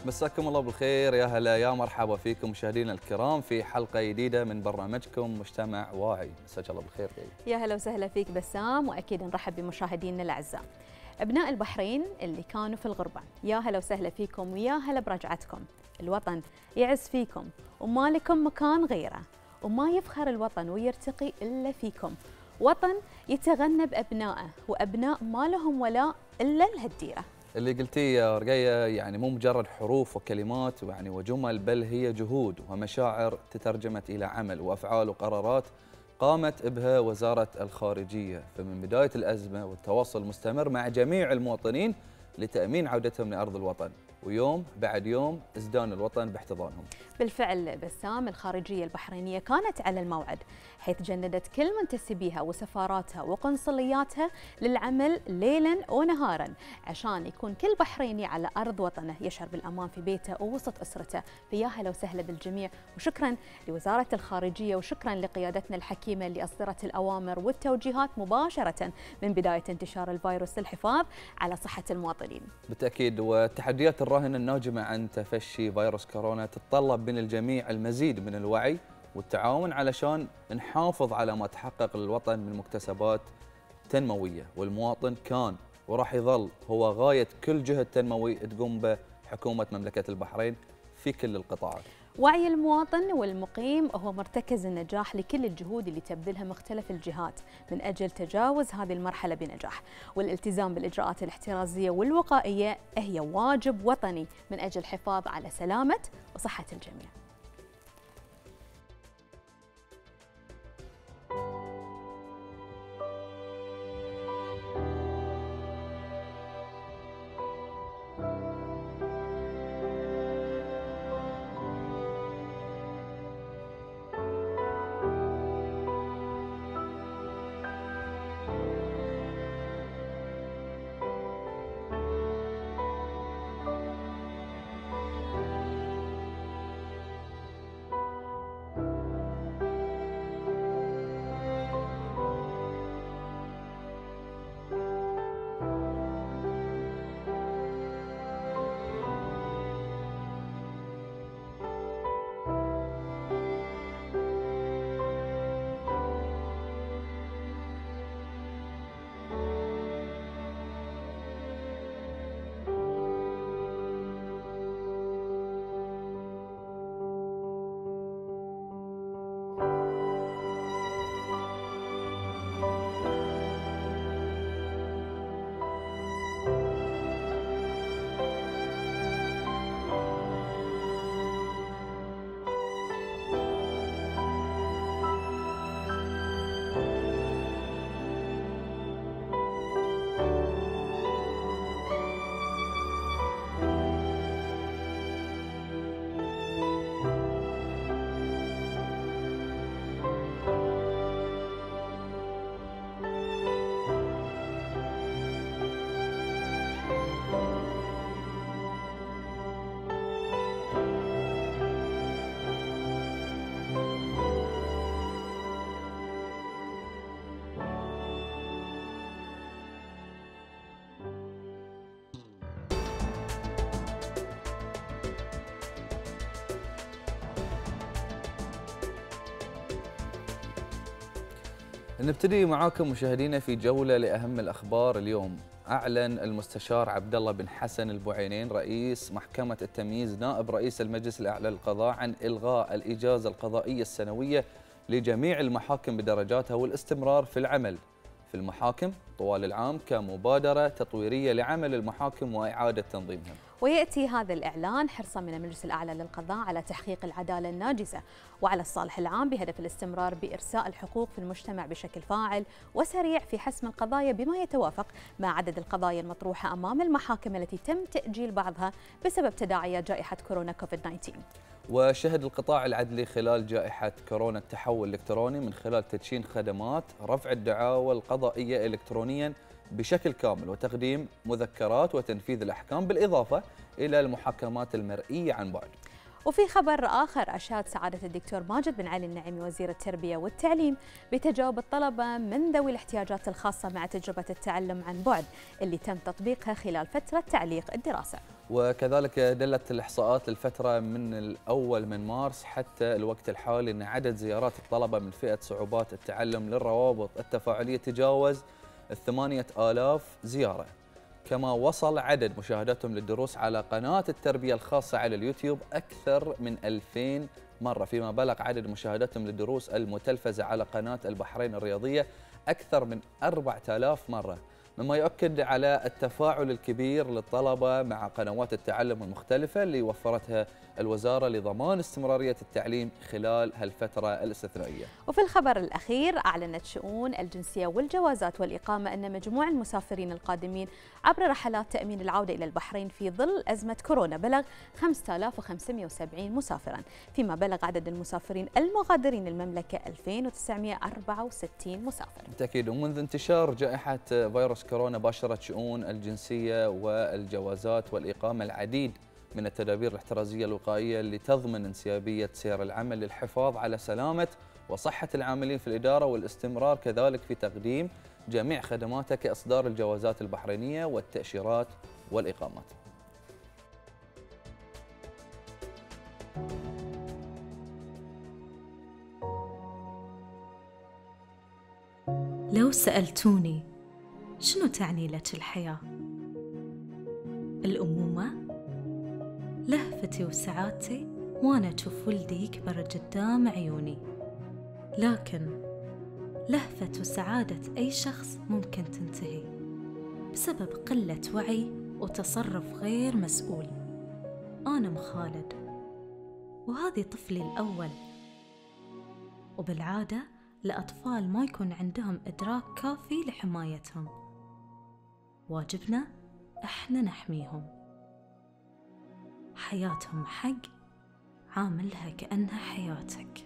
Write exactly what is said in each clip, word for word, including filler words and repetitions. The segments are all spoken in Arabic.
مساكم الله بالخير، يا هلا يا مرحبا فيكم مشاهدينا الكرام في حلقة جديدة من برنامجكم مجتمع واعي. مساك الله بالخير. يا هلا وسهلا فيك بسام، واكيد نرحب بمشاهدينا الاعزاء. ابناء البحرين اللي كانوا في الغربة، يا هلا وسهلا فيكم ويا هلا برجعتكم. الوطن يعز فيكم وما لكم مكان غيره، وما يفخر الوطن ويرتقي الا فيكم. وطن يتغنى بابنائه، وابناء ما لهم ولاء الا لهالديره. اللي قلتيه يا رقية يعني مو مجرد حروف وكلمات يعني وجمل، بل هي جهود ومشاعر تترجمت إلى عمل وأفعال وقرارات قامت بها وزارة الخارجية. فمن بداية الأزمة والتواصل المستمر مع جميع المواطنين لتأمين عودتهم لأرض الوطن، ويوم بعد يوم ازدان الوطن باحتضانهم. بالفعل بسام، الخارجية البحرينية كانت على الموعد، حيث جندت كل منتسبيها وسفاراتها وقنصلياتها للعمل ليلا ونهارا عشان يكون كل بحريني على أرض وطنه يشعر بالأمان في بيته ووسط أسرته. فيا هلا وسهلا بالجميع، وشكرا لوزارة الخارجية وشكرا لقيادتنا الحكيمة اللي أصدرت الأوامر والتوجيهات مباشرة من بداية انتشار الفيروس للحفاظ على صحة المواطنين. بالتأكيد، والتحديات الراهنة الناجمة عن تفشي فيروس كورونا تتطلب من الجميع المزيد من الوعي والتعاون علشان نحافظ على ما تحقق للوطن من مكتسبات تنموية، والمواطن كان وراح يظل هو غاية كل جهد تنموي تقوم به حكومة مملكة البحرين في كل القطاعات. وعي المواطن والمقيم هو مرتكز النجاح لكل الجهود اللي تبذلها مختلف الجهات من أجل تجاوز هذه المرحلة بنجاح، والالتزام بالإجراءات الاحترازية والوقائية هي واجب وطني من أجل الحفاظ على سلامة وصحة الجميع. نبتدي معاكم مشاهدينا في جولة لأهم الأخبار اليوم. أعلن المستشار عبد الله بن حسن البعينين رئيس محكمة التمييز نائب رئيس المجلس الأعلى للقضاء عن إلغاء الإجازة القضائية السنوية لجميع المحاكم بدرجاتها والاستمرار في العمل في المحاكم طوال العام كمبادرة تطويرية لعمل المحاكم وإعادة تنظيمها. ويأتي هذا الإعلان حرصا من المجلس الأعلى للقضاء على تحقيق العدالة الناجزة وعلى الصالح العام بهدف الاستمرار بإرساء الحقوق في المجتمع بشكل فاعل وسريع في حسم القضايا بما يتوافق مع عدد القضايا المطروحة أمام المحاكم التي تم تأجيل بعضها بسبب تداعيات جائحة كورونا كوفيد تسعة عشر. وشهد القطاع العدلي خلال جائحة كورونا التحول الإلكتروني من خلال تدشين خدمات رفع الدعاوى القضائية إلكترونيا بشكل كامل وتقديم مذكرات وتنفيذ الأحكام بالإضافة إلى المحاكمات المرئية عن بعد. وفي خبر آخر، أشاد سعادة الدكتور ماجد بن علي النعيمي وزير التربية والتعليم بتجاوب الطلبة من ذوي الاحتياجات الخاصة مع تجربة التعلم عن بعد اللي تم تطبيقها خلال فترة تعليق الدراسة. وكذلك دلت الإحصاءات للفترة من الأول من مارس حتى الوقت الحالي أن عدد زيارات الطلبة من فئة صعوبات التعلم للروابط التفاعلية تجاوز الثمانية آلاف زيارة، كما وصل عدد مشاهداتهم للدروس على قناة التربية الخاصة على اليوتيوب أكثر من ألفين مرة، فيما بلغ عدد مشاهداتهم للدروس المتلفزة على قناة البحرين الرياضية أكثر من أربعة آلاف مرة، مما يؤكد على التفاعل الكبير للطلبة مع قنوات التعلم المختلفة اللي وفرتها الوزارة لضمان استمرارية التعليم خلال هالفترة الاستثنائية. وفي الخبر الأخير، أعلنت شؤون الجنسية والجوازات والإقامة أن مجموع المسافرين القادمين عبر رحلات تأمين العودة إلى البحرين في ظل أزمة كورونا بلغ خمسة آلاف وخمسمئة وسبعين مسافراً، فيما بلغ عدد المسافرين المغادرين المملكة ألفين وتسعمئة وأربعة وستين مسافر. بالتأكيد، ومنذ انتشار جائحة فيروس كورونا باشرت شؤون الجنسية والجوازات والإقامة العديد من التدابير الاحترازية الوقائية اللي تضمن انسيابية سير العمل للحفاظ على سلامة وصحة العاملين في الإدارة والاستمرار كذلك في تقديم جميع خدماتها كإصدار الجوازات البحرينية والتأشيرات والإقامات. لو سألتوني شنو تعني لك الحياة؟ الأمومة؟ لهفتي وسعادتي وأنا أشوف ولدي يكبر قدام عيوني، لكن لهفة وسعادة أي شخص ممكن تنتهي بسبب قلة وعي وتصرف غير مسؤول. أنا أم خالد وهذه طفلي الأول، وبالعادة الأطفال ما يكون عندهم إدراك كافي لحمايتهم، واجبنا إحنا نحميهم. حياتهم حق، عاملها كأنها حياتك.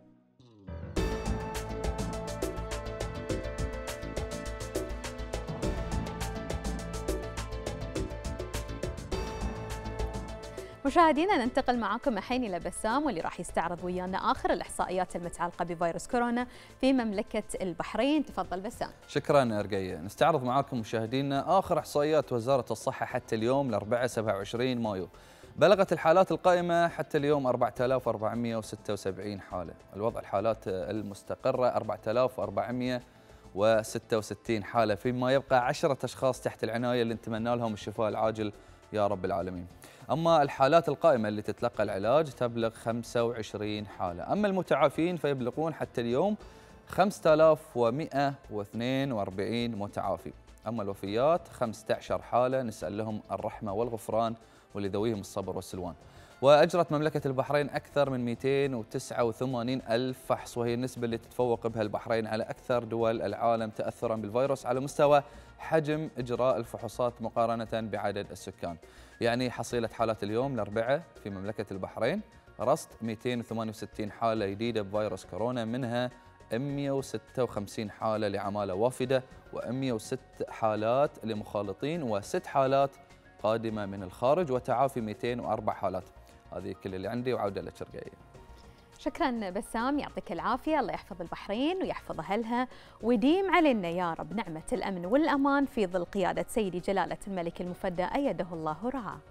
مشاهدينا، ننتقل معاكم الحين إلى بسام واللي راح يستعرض ويانا آخر الإحصائيات المتعلقة بفيروس كورونا في مملكة البحرين. تفضل بسام. شكرا أرقية. نستعرض معاكم مشاهدينا آخر إحصائيات وزارة الصحة حتى اليوم الأربعاء سبعة وعشرين مايو. بلغت الحالات القائمة حتى اليوم أربعة آلاف وأربعمئة وستة وسبعين حالة، الوضع الحالات المستقرة أربعة آلاف وأربعمئة وستة وستين حالة، فيما يبقى عشرة أشخاص تحت العناية اللي نتمنى لهم الشفاء العاجل يا رب العالمين. أما الحالات القائمة اللي تتلقى العلاج تبلغ خمسة وعشرين حالة، أما المتعافين فيبلغون حتى اليوم خمسة آلاف ومئة واثنين وأربعين متعافي. أما الوفيات خمسة عشر حالة، نسأل لهم الرحمة والغفران ولذويهم الصبر والسلوان. وأجرت مملكة البحرين أكثر من مئتين وتسعة وثمانين ألف فحص، وهي النسبة اللي تتفوق بها البحرين على أكثر دول العالم تأثراً بالفيروس على مستوى حجم إجراء الفحوصات مقارنة بعدد السكان. يعني حصيلة حالات اليوم الأربعاء في مملكة البحرين رصد مئتين وثمانية وستين حالة جديدة بفيروس كورونا، منها مئة وستة وخمسين حالة لعمالة وافدة ومئة وستة حالات لمخالطين وست حالات قادمة من الخارج، وتعافي مئتين وأربع حالات. هذه كل اللي عندي، وعودة لك رقية. شكرا بسام، يعطيك العافية. الله يحفظ البحرين ويحفظ أهلها ويديم علينا يا رب نعمة الأمن والأمان في ظل قيادة سيدي جلالة الملك المفدى أيده الله ورعاه.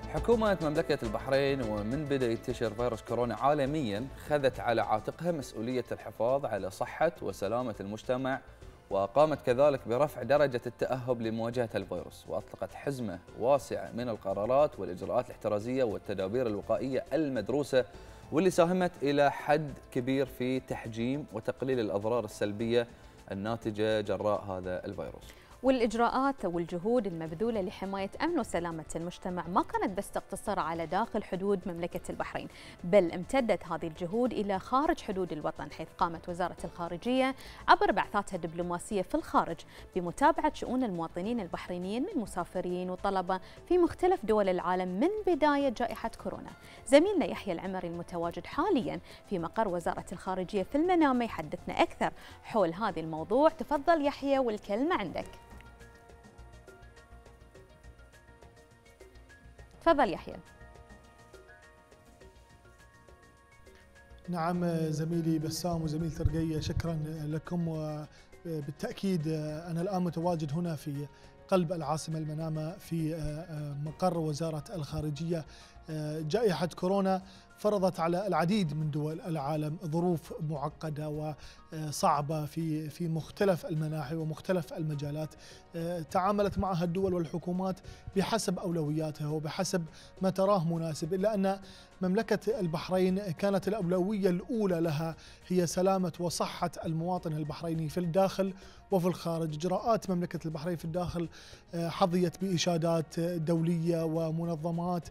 حكومة مملكة البحرين ومن بدأ ينتشر فيروس كورونا عالميا خذت على عاتقها مسؤولية الحفاظ على صحة وسلامة المجتمع، وقامت كذلك برفع درجة التأهب لمواجهة الفيروس، وأطلقت حزمة واسعة من القرارات والإجراءات الاحترازية والتدابير الوقائية المدروسة، واللي ساهمت إلى حد كبير في تحجيم وتقليل الأضرار السلبية الناتجة جراء هذا الفيروس. والإجراءات والجهود المبذولة لحماية أمن وسلامة المجتمع ما كانت بس تقتصر على داخل حدود مملكة البحرين، بل امتدت هذه الجهود إلى خارج حدود الوطن، حيث قامت وزارة الخارجية عبر بعثاتها الدبلوماسية في الخارج بمتابعة شؤون المواطنين البحرينيين من مسافرين وطلبة في مختلف دول العالم من بداية جائحة كورونا. زميلنا يحيى العمري المتواجد حاليا في مقر وزارة الخارجية في المنامة يحدثنا أكثر حول هذا الموضوع. تفضل يحيى والكلمة عندك. تفضل يحيى. نعم زميلي بسام وزميل ترقية، شكرا لكم. وبالتأكيد أنا الآن متواجد هنا في قلب العاصمة المنامة في مقر وزارة الخارجية. جائحة كورونا فرضت على العديد من دول العالم ظروف معقدة وصعبة في في مختلف المناحي ومختلف المجالات. تعاملت معها الدول والحكومات بحسب أولوياتها وبحسب ما تراه مناسب، إلا أن مملكة البحرين كانت الأولوية الأولى لها هي سلامة وصحة المواطن البحريني في الداخل وفي الخارج. إجراءات مملكة البحرين في الداخل حظيت بإشادات دولية ومنظمات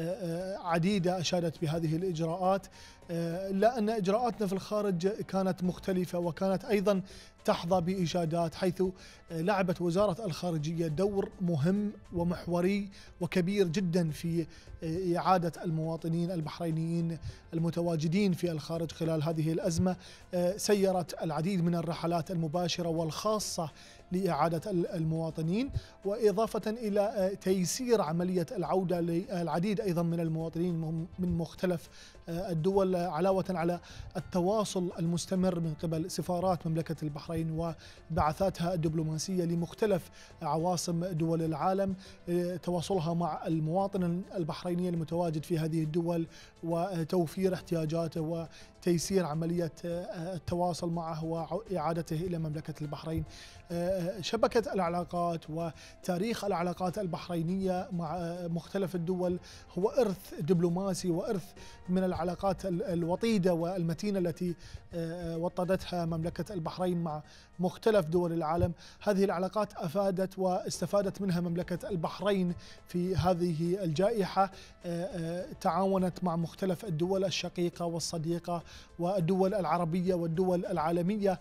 عديدة أشادت بهذه الإجراءات، إلا أن إجراءاتنا في الخارج كانت مختلفة وكانت أيضا تحظى بإشادات، حيث لعبت وزارة الخارجية دور مهم ومحوري وكبير جدا في إعادة المواطنين البحرينيين المتواجدين في الخارج خلال هذه الأزمة. سيرت العديد من الرحلات المباشرة والخاصة لإعادة المواطنين، وإضافة إلى تيسير عملية العودة للعديد أيضا من المواطنين من مختلف الدول، علاوة على التواصل المستمر من قبل سفارات مملكة البحرين وبعثاتها الدبلوماسية لمختلف عواصم دول العالم، تواصلها مع المواطن البحريني المتواجد في هذه الدول وتوفير احتياجاته وتيسير عملية التواصل معه وإعادته إلى مملكة البحرين. شبكة العلاقات وتاريخ العلاقات البحرينية مع مختلف الدول هو إرث دبلوماسي وإرث من العلاقات الوطيدة والمتينة التي وطدتها مملكة البحرين مع مختلف دول العالم. هذه العلاقات أفادت واستفادت منها مملكة البحرين في هذه الجائحة، تعاونت مع مختلف الدول الشقيقة والصديقة والدول العربية والدول العالمية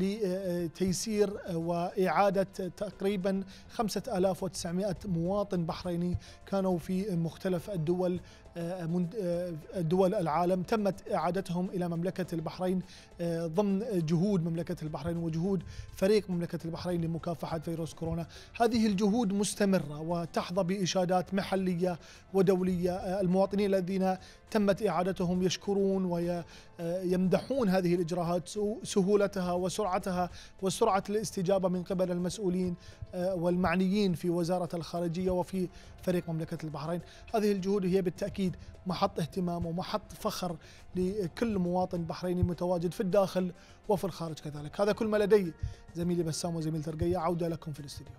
لتيسير وإعادة تقريبا خمسة آلاف وتسعمائة مواطن بحريني كانوا في مختلف الدول دول العالم، تمت إعادتهم إلى مملكة البحرين ضمن جهود مملكة البحرين وجهود فريق مملكة البحرين لمكافحة فيروس كورونا. هذه الجهود مستمرة وتحظى بإشادات محلية ودولية. المواطنين الذين تمت إعادتهم يشكرون ويمدحون هذه الإجراءات، سهولتها وسرعتها وسرعة الاستجابة من قبل المسؤولين والمعنيين في وزارة الخارجية وفي فريق مملكة البحرين. هذه الجهود هي بالتأكيد محط اهتمام ومحط فخر لكل مواطن بحريني متواجد في الداخل وفي الخارج كذلك. هذا كل ما لدي زميلي بسام وزميل ترقية، عودة لكم في الاستديو.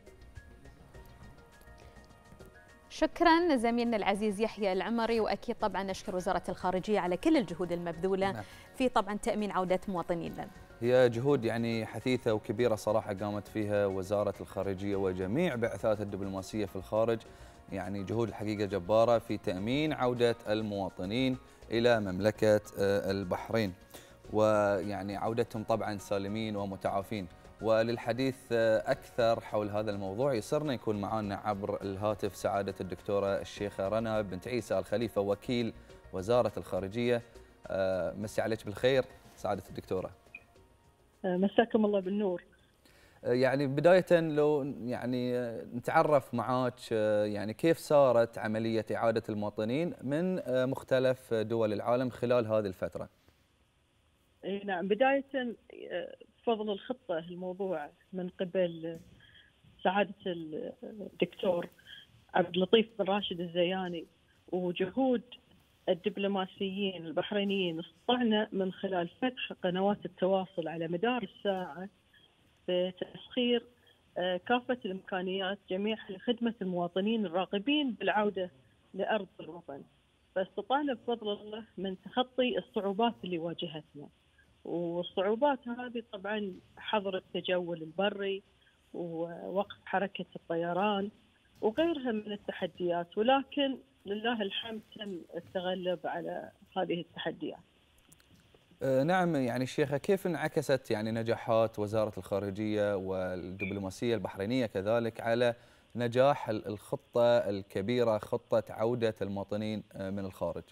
شكرا زميلنا العزيز يحيى العمري، واكيد طبعا نشكر وزاره الخارجيه على كل الجهود المبذوله نعم. في طبعا تامين عوده مواطنينا. هي جهود يعني حثيثه وكبيره صراحه قامت فيها وزاره الخارجيه وجميع بعثات الدبلوماسيه في الخارج، يعني جهود الحقيقه جباره في تامين عوده المواطنين الى مملكه البحرين، ويعني عودتهم طبعا سالمين ومتعافين. وللحديث أكثر حول هذا الموضوع يسرنا يكون معنا عبر الهاتف سعادة الدكتورة الشيخة رنا بنت عيسى الخليفة وكيل وزارة الخارجية. مسي عليك بالخير سعادة الدكتورة. مساكم الله بالنور. يعني بداية لو يعني نتعرف معاك يعني كيف صارت عملية إعادة المواطنين من مختلف دول العالم خلال هذه الفترة؟ نعم، بداية فضل الخطة الموضوع من قبل سعادة الدكتور عبد اللطيف بن راشد الزياني وجهود الدبلوماسيين البحرينيين، استطعنا من خلال فتح قنوات التواصل على مدار الساعة بتسخير كافة الإمكانيات جميعها لخدمة المواطنين الراغبين بالعودة لأرض الوطن. فاستطعنا بفضل الله من تخطي الصعوبات اللي واجهتنا، والصعوبات هذه طبعا حظر التجول البري ووقف حركة الطيران وغيرها من التحديات، ولكن لله الحمد تم التغلب على هذه التحديات. نعم يعني شيخة، كيف انعكست يعني نجاحات وزارة الخارجية والدبلوماسية البحرينية كذلك على نجاح الخطة الكبيرة، خطة عودة المواطنين من الخارج؟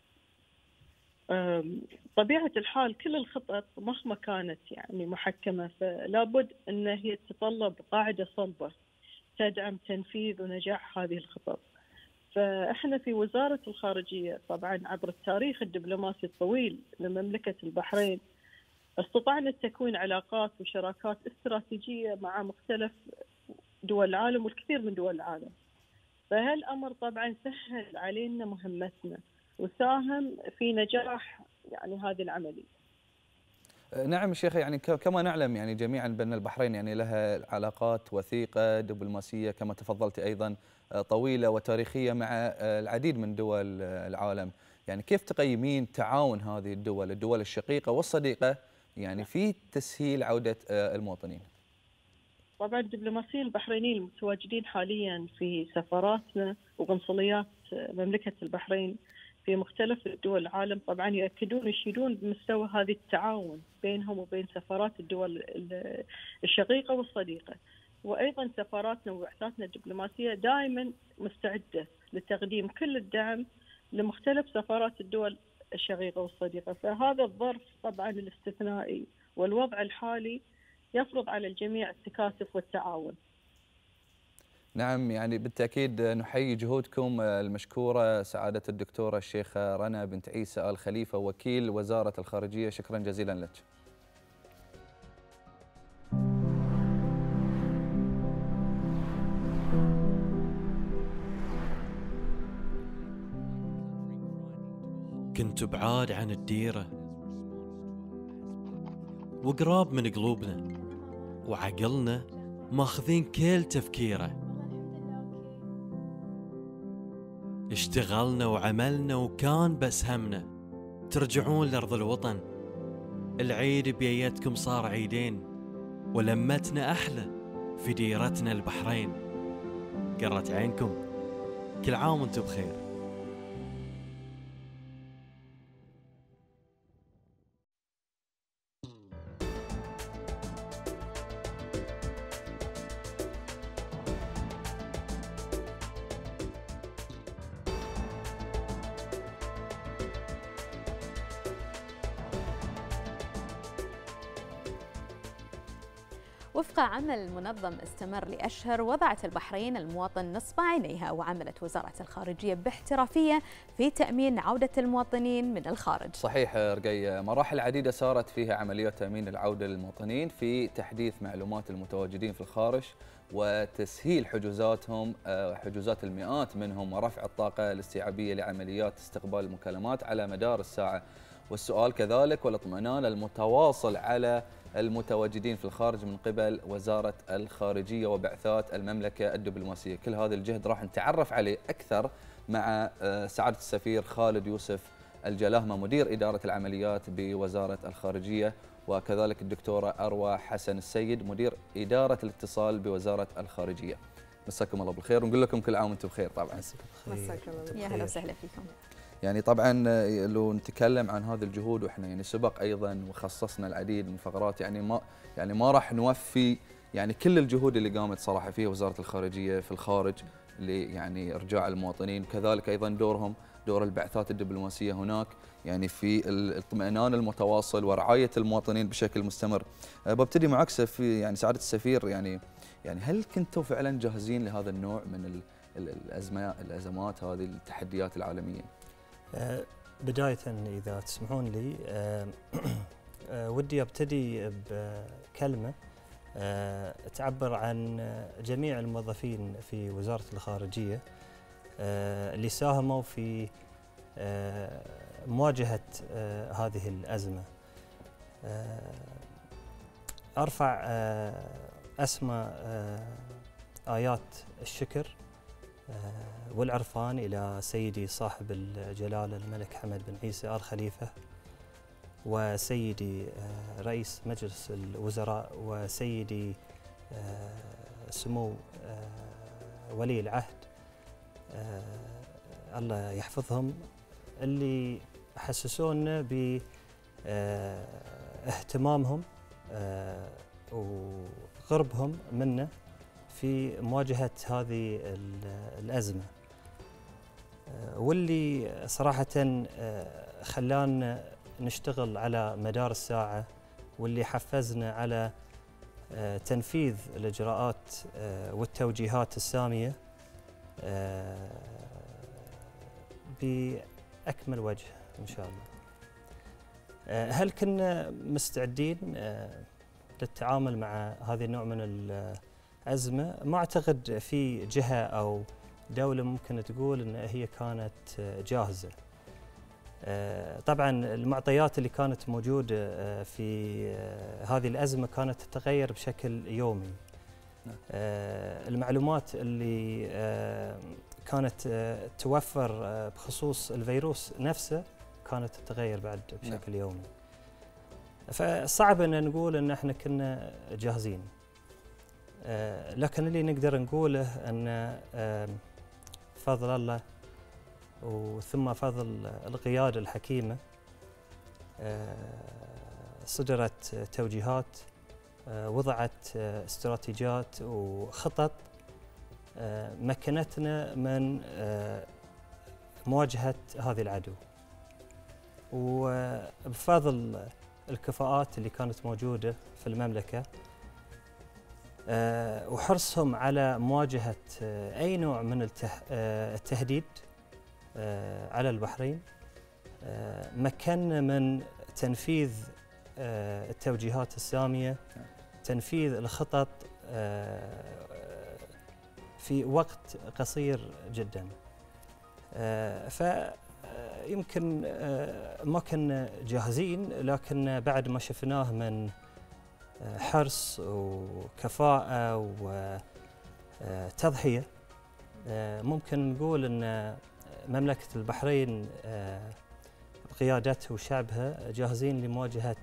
طبيعة الحال كل الخطط مهما كانت يعني محكمة فلا بد أن هي تتطلب قاعدة صلبة تدعم تنفيذ ونجاح هذه الخطط. فإحنا في وزارة الخارجية طبعا عبر التاريخ الدبلوماسي الطويل لمملكة البحرين استطعنا تكوين علاقات وشراكات استراتيجية مع مختلف دول العالم والكثير من دول العالم. فهالأمر طبعا سهل علينا مهمتنا وساهم في نجاح يعني هذه العملية. نعم شيخ، يعني كما نعلم يعني جميعا بأن البحرين يعني لها علاقات وثيقة دبلوماسية كما تفضلت أيضا طويلة وتاريخية مع العديد من دول العالم. يعني كيف تقيمين تعاون هذه الدول الدول الشقيقة والصديقة يعني في تسهيل عودة المواطنين؟ طبعا الدبلوماسيين البحرينيين المتواجدين حاليا في سفاراتنا وقنصليات مملكة البحرين في مختلف دول العالم طبعا يؤكدون ويشيدون بمستوى هذه التعاون بينهم وبين سفارات الدول الشقيقة والصديقة. وأيضا سفاراتنا وبعثاتنا الدبلوماسية دائما مستعدة لتقديم كل الدعم لمختلف سفارات الدول الشقيقة والصديقة. فهذا الظرف طبعا الاستثنائي والوضع الحالي يفرض على الجميع التكاتف والتعاون. نعم يعني بالتأكيد نحيي جهودكم المشكورة سعادة الدكتورة الشيخة رنا بنت عيسى آل خليفة وكيل وزارة الخارجية، شكرا جزيلا لك. كنت بعاد عن الديرة وقراب من قلوبنا وعقلنا ماخذين كل تفكيره. اشتغلنا وعملنا وكان بس همنا ترجعون لأرض الوطن. العيد بيدكم صار عيدين ولمتنا أحلى في ديرتنا البحرين. قرت عينكم، كل عام وانتم بخير. وفق عمل منظم استمر لأشهر، وضعت البحرين المواطن نصب عينيها، وعملت وزارة الخارجية باحترافية في تأمين عودة المواطنين من الخارج. صحيح رقية، مراحل عديدة سارت فيها عمليات تأمين العودة للمواطنين في تحديث معلومات المتواجدين في الخارج وتسهيل حجوزاتهم حجوزات المئات منهم ورفع الطاقة الاستيعابية لعمليات استقبال المكالمات على مدار الساعة، والسؤال كذلك والاطمئنان المتواصل على المتواجدين في الخارج من قبل وزارة الخارجية وبعثات المملكة الدبلوماسية. كل هذا الجهد راح نتعرف عليه أكثر مع سعادة السفير خالد يوسف الجلاهمة مدير إدارة العمليات بوزارة الخارجية، وكذلك الدكتورة أروى حسن السيد مدير إدارة الاتصال بوزارة الخارجية. مساكم الله بالخير ونقول لكم كل عام وانتم بخير. طبعا مساكم الله، يا هلا وسهلا فيكم. يعني طبعا لو نتكلم عن هذه الجهود واحنا يعني سبق ايضا وخصصنا العديد من فقرات، يعني ما يعني ما راح نوفي يعني كل الجهود اللي قامت صراحه فيها وزاره الخارجيه في الخارج ل يعني ارجاع المواطنين، كذلك ايضا دورهم دور البعثات الدبلوماسيه هناك يعني في الاطمئنان المتواصل ورعايه المواطنين بشكل مستمر. ببتدي معك سفير يعني سعاده السفير، يعني يعني هل كنتوا فعلا جاهزين لهذا النوع من الازمات الازمات هذه التحديات العالميه؟ بداية إذا تسمحون لي ودي أبتدي بكلمة تعبر عن جميع الموظفين في وزارة الخارجية اللي ساهموا في مواجهة هذه الأزمة. أرفع أسمى آيات الشكر والعرفان إلى سيدي صاحب الجلالة الملك حمد بن عيسى آل خليفة، وسيدي رئيس مجلس الوزراء، وسيدي سمو ولي العهد الله يحفظهم، اللي حسسونا باهتمامهم وقربهم منا في مواجهة هذه الأزمة، واللي صراحة خلانا نشتغل على مدار الساعة، واللي حفزنا على تنفيذ الإجراءات والتوجيهات السامية بأكمل وجه إن شاء الله. هل كنا مستعدين للتعامل مع هذه النوع من الأزمة؟ ما أعتقد في جهة أو دولة ممكن تقول أن هي كانت جاهزة. طبعا المعطيات اللي كانت موجودة في هذه الأزمة كانت تتغير بشكل يومي. المعلومات اللي كانت توفر بخصوص الفيروس نفسه كانت تتغير بعد بشكل يومي. فصعب أن نقول أن احنا كنا جاهزين، لكن اللي نقدر نقوله أن فضل الله وثم فضل القيادة الحكيمة صدرت توجيهات، وضعت استراتيجيات وخطط مكنتنا من مواجهة هذه العدو، وبفضل الكفاءات اللي كانت موجودة في المملكة وحرصهم على مواجهة أي نوع من التهديد على البحرين، مكننا من تنفيذ التوجيهات السامية، تنفيذ الخطط في وقت قصير جدا. فيمكن ما كنا جاهزين، لكن بعد ما شفناه من حرص وكفاءة وتضحية ممكن نقول أن مملكة البحرين بقيادته وشعبها جاهزين لمواجهة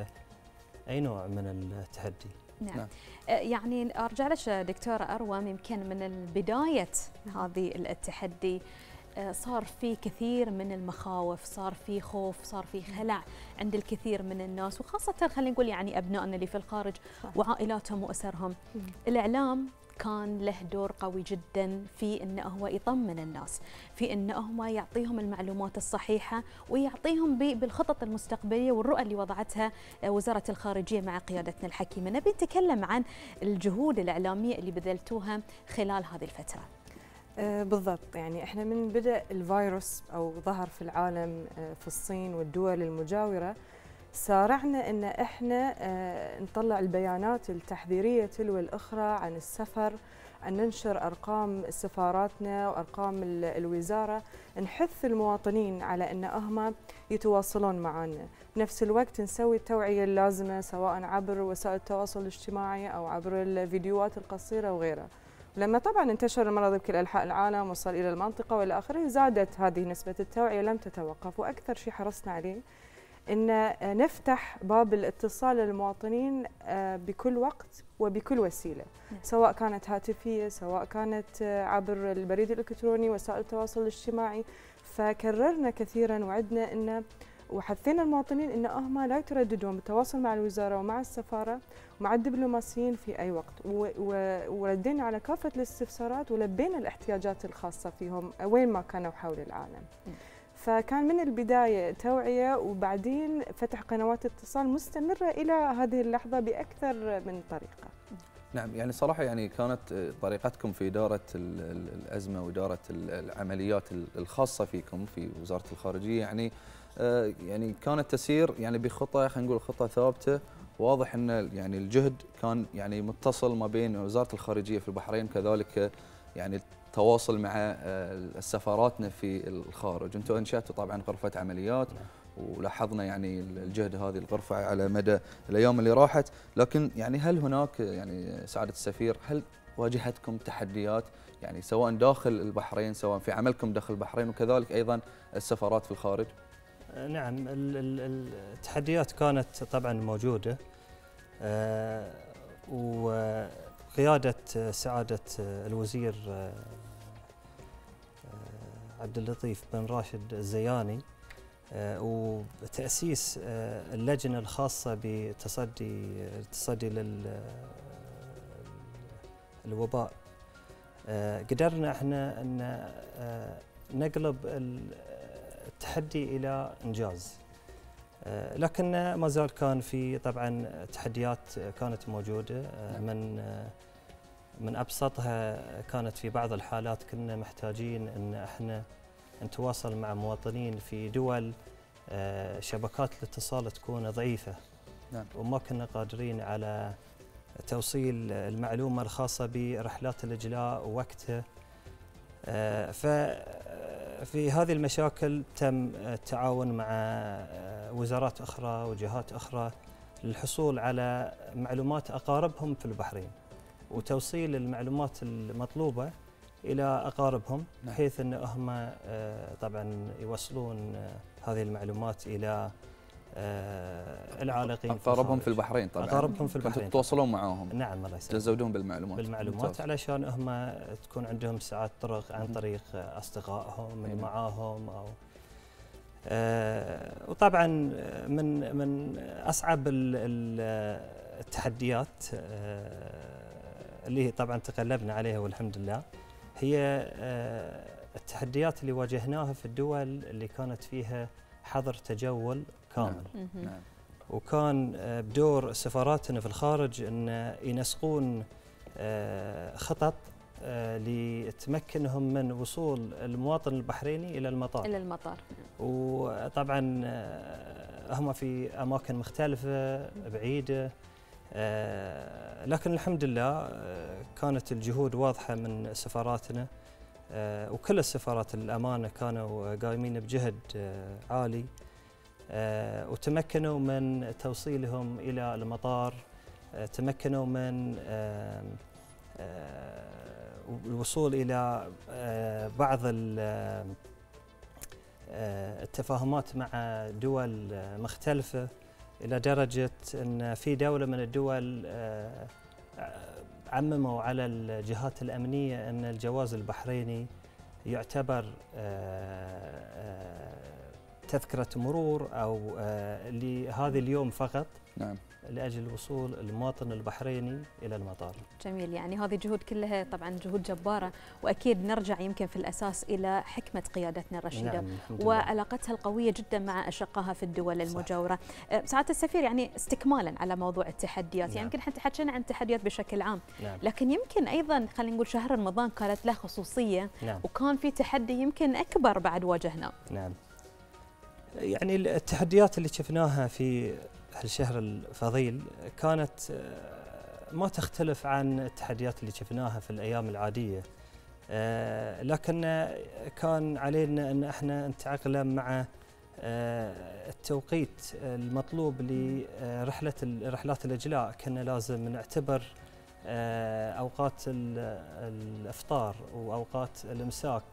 أي نوع من التحدي. نعم. نعم. يعني أرجع لك دكتورة أروى، يمكن من بداية هذه التحدي صار في كثير من المخاوف، صار في خوف، صار في خلع عند الكثير من الناس، وخاصة خلينا نقول يعني أبنائنا اللي في الخارج وعائلاتهم وأسرهم. الإعلام كان له دور قوي جدا في انه هو يطمن الناس، في انه هو يعطيهم المعلومات الصحيحه ويعطيهم بالخطط المستقبليه والرؤى اللي وضعتها وزاره الخارجيه مع قيادتنا الحكيمه. نبي نتكلم عن الجهود الاعلاميه اللي بذلتوها خلال هذه الفتره. آه بالضبط، يعني احنا من بدأ الفيروس او ظهر في العالم آه في الصين والدول المجاوره سارعنا ان احنا آه نطلع البيانات التحذيريه تلو الاخرى عن السفر، ان ننشر ارقام سفاراتنا وارقام الوزاره، نحث المواطنين على ان هم يتواصلون معنا، بنفس الوقت نسوي التوعيه اللازمه سواء عبر وسائل التواصل الاجتماعي او عبر الفيديوهات القصيره وغيرها. لما طبعا انتشر المرض بكل انحاء العالم وصل الى المنطقه والى اخره، زادت هذه نسبه التوعيه لم تتوقف، واكثر شيء حرصنا عليه ان نفتح باب الاتصال للمواطنين بكل وقت وبكل وسيله، سواء كانت هاتفيه، سواء كانت عبر البريد الالكتروني، وسائل التواصل الاجتماعي. فكررنا كثيرا وعدنا ان وحثينا المواطنين ان هم لا يترددون بالتواصل مع الوزاره ومع السفاره ومع الدبلوماسيين في اي وقت، وردينا على كافه الاستفسارات ولبينا الاحتياجات الخاصه فيهم وين ما كانوا حول العالم. فكان من البداية توعية وبعدين فتح قنوات اتصال مستمرة إلى هذه اللحظة بأكثر من طريقة. نعم، يعني صراحة يعني كانت طريقتكم في إدارة الأزمة وإدارة العمليات الخاصة فيكم في وزارة الخارجية يعني يعني كانت تسير يعني بخطة، خلينا نقول خطة ثابتة واضح ان يعني الجهد كان يعني متصل ما بين وزاره الخارجيه في البحرين، كذلك يعني التواصل مع السفاراتنا في الخارج. انتم انشاتوا طبعا غرفه عمليات، ولاحظنا يعني الجهد هذه الغرفه على مدى الايام اللي راحت، لكن يعني هل هناك يعني سعاده السفير هل واجهتكم تحديات يعني سواء داخل البحرين سواء في عملكم داخل البحرين وكذلك ايضا السفارات في الخارج؟ نعم، التحديات كانت طبعا موجوده، وقياده سعاده الوزير عبد اللطيف بن راشد الزياني وتأسيس اللجنة الخاصة بتصدي التصدي للوباء، قدرنا احنا ان نقلب التحدي الى انجاز، لكن ما زال كان في طبعا تحديات كانت موجوده، من من ابسطها كانت في بعض الحالات كنا محتاجين ان احنا نتواصل مع مواطنين في دول شبكات الاتصال تكون ضعيفه، نعم. وما كنا قادرين على توصيل المعلومه الخاصه برحلات الاجلاء ووقتها. ففي هذه المشاكل تم التعاون مع وزارات اخرى وجهات اخرى للحصول على معلومات اقاربهم في البحرين، وتوصيل المعلومات المطلوبه الى اقاربهم، بحيث ان هم طبعا يوصلون هذه المعلومات الى العالقين اقاربهم في البحرين. طبعا اقاربهم في البحرين تتواصلون معاهم. نعم، الله يسلمك. تزودون بالمعلومات بالمعلومات ممتاز. علشان هم تكون عندهم ساعات طرق عن طريق اصدقائهم اللي معاهم او آه وطبعا من من اصعب التحديات آه اللي طبعا تغلبنا عليها والحمد لله، هي آه التحديات اللي واجهناها في الدول اللي كانت فيها حظر تجول كامل. نعم. نعم. وكان بدور سفاراتنا في الخارج ان ينسقون خطط لتمكنهم من وصول المواطن البحريني الى المطار. الى المطار. وطبعا هم في اماكن مختلفه بعيده، لكن الحمد لله كانت الجهود واضحه من سفاراتنا، وكل السفارات الامانه كانوا قايمين بجهد عالي، آه وتمكنوا من توصيلهم إلى المطار، آه تمكنوا من آه آه الوصول إلى آه بعض آه التفاهمات مع دول مختلفة، إلى درجة أن في دولة من الدول آه عمموا على الجهات الأمنية أن الجواز البحريني يعتبر آه آه تذكرة مرور أو آه لهذا اليوم فقط. نعم. لأجل وصول المواطن البحريني إلى المطار. جميل، يعني هذه جهود كلها طبعا جهود جبارة، وأكيد نرجع يمكن في الأساس إلى حكمة قيادتنا الرشيدة. نعم. وعلاقتها القوية جدا مع أشقائها في الدول المجاورة. آه سعادة السفير، يعني استكمالا على موضوع التحديات، نعم. يعني يمكن حتى حكينا عن التحديات بشكل عام، نعم. لكن يمكن أيضا خلينا نقول شهر رمضان كانت له خصوصية، نعم. وكان في تحدي يمكن أكبر بعد واجهناه. نعم. يعني التحديات اللي شفناها في هالشهر الفضيل كانت ما تختلف عن التحديات اللي شفناها في الأيام العادية، لكن كان علينا أن احنا نتأقلم مع التوقيت المطلوب لرحلة رحلات الإجلاء. كنا لازم نعتبر أوقات الإفطار وأوقات الإمساك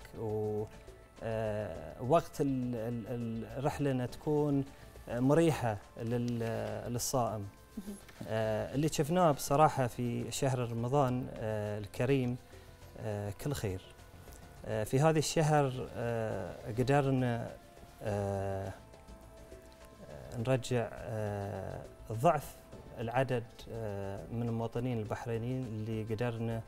ووقت الرحلة أن تكون مريحة للصائم. اللي شفناه بصراحة في شهر رمضان الكريم كل خير. في هذا الشهر قدرنا نرجع ضعف العدد من المواطنين البحرينيين اللي قدرنا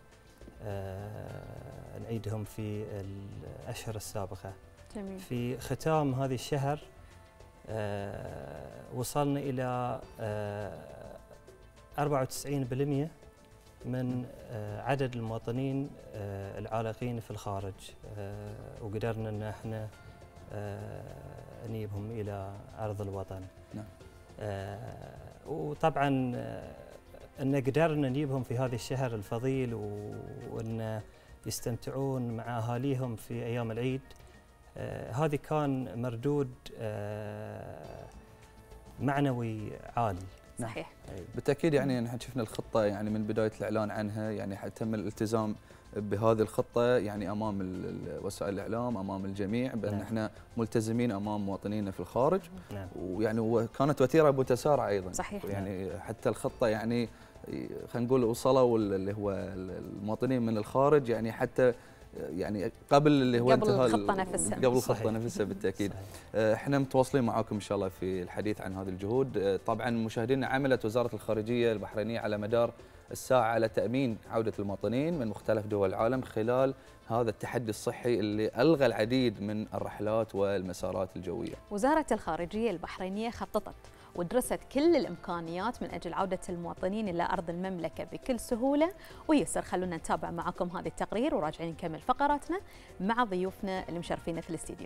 نعيدهم في الأشهر السابقة. جميل. في ختام هذا الشهر آه وصلنا إلى آه أربعة وتسعين بالمئة من آه عدد المواطنين آه العالقين في الخارج، آه وقدرنا أن احنا آه نجيبهم إلى أرض الوطن. نعم. آه وطبعا ان قدرنا نجيبهم في هذا الشهر الفضيل وان يستمتعون مع اهاليهم في ايام العيد، آه هذه كان مردود آه معنوي عالي. صحيح. بالتاكيد يعني نحن شفنا الخطه يعني من بدايه الاعلان عنها، يعني تم الالتزام بهذه الخطه يعني امام وسائل الاعلام، امام الجميع، بان نعم. احنا ملتزمين امام مواطنينا في الخارج. نعم. ويعني وكانت وتيره متسارعه ايضا. صحيح. يعني نعم. حتى الخطه يعني خلينا نقول وصلوا اللي هو المواطنين من الخارج يعني حتى يعني قبل اللي هو قبل الخطه نفسها. قبل الخطه نفسها بالتاكيد. صحيح. احنا متواصلين معاكم ان شاء الله في الحديث عن هذه الجهود. طبعا مشاهدينا، عملت وزاره الخارجيه البحرينيه على مدار الساعه على تامين عوده المواطنين من مختلف دول العالم خلال هذا التحدي الصحي اللي الغى العديد من الرحلات والمسارات الجويه. وزاره الخارجيه البحرينيه خططت ودرست كل الامكانيات من اجل عوده المواطنين الى ارض المملكه بكل سهوله ويسر. خلونا نتابع معكم هذا التقرير وراجعين نكمل فقراتنا مع ضيوفنا اللي مشرفينا في الاستديو.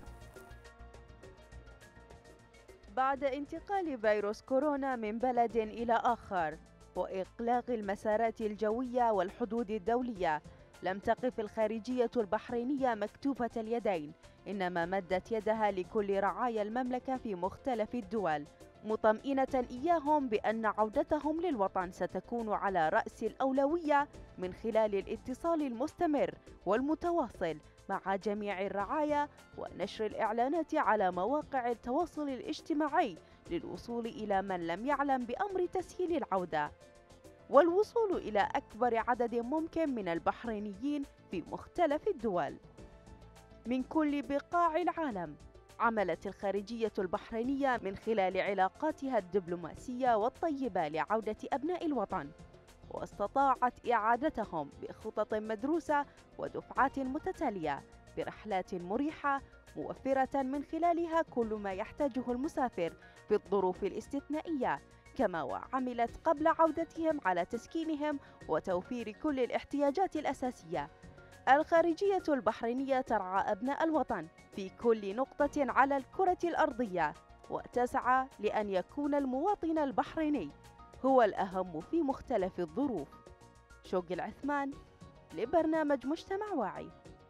بعد انتقال فيروس كورونا من بلد الى اخر واغلاق المسارات الجويه والحدود الدوليه، لم تقف الخارجيه البحرينيه مكتوفه اليدين، انما مدت يدها لكل رعايا المملكه في مختلف الدول، مطمئنة إياهم بأن عودتهم للوطن ستكون على رأس الأولوية من خلال الاتصال المستمر والمتواصل مع جميع الرعايا ونشر الإعلانات على مواقع التواصل الاجتماعي للوصول إلى من لم يعلم بأمر تسهيل العودة، والوصول إلى أكبر عدد ممكن من البحرينيين في مختلف الدول. من كل بقاع العالم عملت الخارجية البحرينية من خلال علاقاتها الدبلوماسية والطيبة لعودة أبناء الوطن، واستطاعت إعادتهم بخطط مدروسة ودفعات متتالية برحلات مريحة موفرة من خلالها كل ما يحتاجه المسافر في الظروف الاستثنائية، كما وعملت قبل عودتهم على تسكينهم وتوفير كل الاحتياجات الأساسية. الخارجية البحرينية ترعى أبناء الوطن في كل نقطة على الكرة الأرضية، وتسعى لأن يكون المواطن البحريني هو الأهم في مختلف الظروف. شوقي العثمان لبرنامج مجتمع واعي.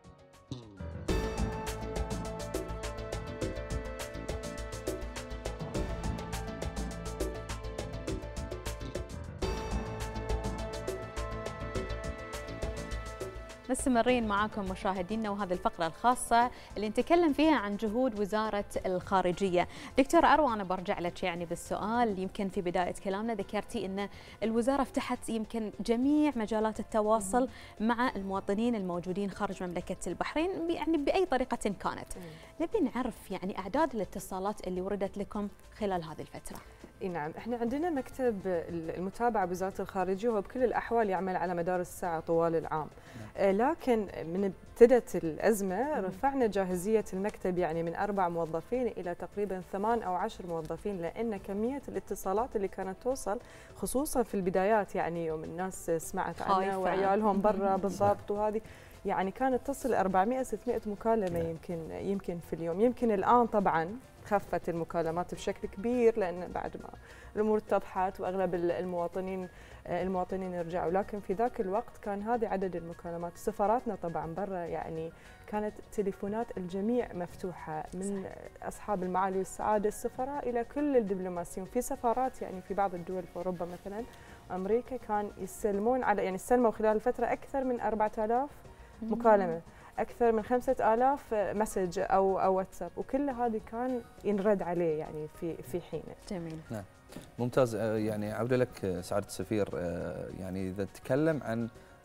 مستمرين معاكم مشاهدينا، وهذه الفقرة الخاصة اللي نتكلم فيها عن جهود وزارة الخارجية. دكتور أروى، أنا برجع لك يعني بالسؤال. يمكن في بداية كلامنا ذكرتي أن الوزارة فتحت يمكن جميع مجالات التواصل مع المواطنين الموجودين خارج مملكة البحرين يعني بأي طريقة كانت. نبي نعرف يعني أعداد الاتصالات اللي وردت لكم خلال هذه الفترة. نعم، احنا عندنا مكتب المتابعه بوزاره الخارجيه وهو بكل الاحوال يعمل على مدار الساعه طوال العام. نعم. لكن من ابتدت الازمه رفعنا جاهزيه المكتب يعني من اربع موظفين الى تقريبا ثمان او عشر موظفين، لان كميه الاتصالات اللي كانت توصل خصوصا في البدايات يعني يوم الناس سمعت عنها وعيالهم برا بالضبط، وهذه يعني كانت تصل أربعمئة ستمئة مكالمه يمكن يمكن في اليوم. يمكن الان طبعا خفت المكالمات بشكل كبير لان بعد ما الامور اتضحت واغلب المواطنين المواطنين رجعوا، لكن في ذاك الوقت كان هذا عدد المكالمات. سفاراتنا طبعا برا يعني كانت تليفونات الجميع مفتوحه، من صحيح. اصحاب المعالي والسعاده السفراء الى كل الدبلوماسيين. في سفارات يعني في بعض الدول في اوروبا مثلا امريكا كان يستلمون على يعني استلموا خلال الفتره اكثر من أربعة آلاف مكالمه، أكثر من خمسة آلاف مسج أو أو واتساب، وكل هذه كان ينرد عليه يعني في في حينه. جميل. نعم. ممتاز. يعني عودة لك سعادة السفير، يعني إذا نتكلم عن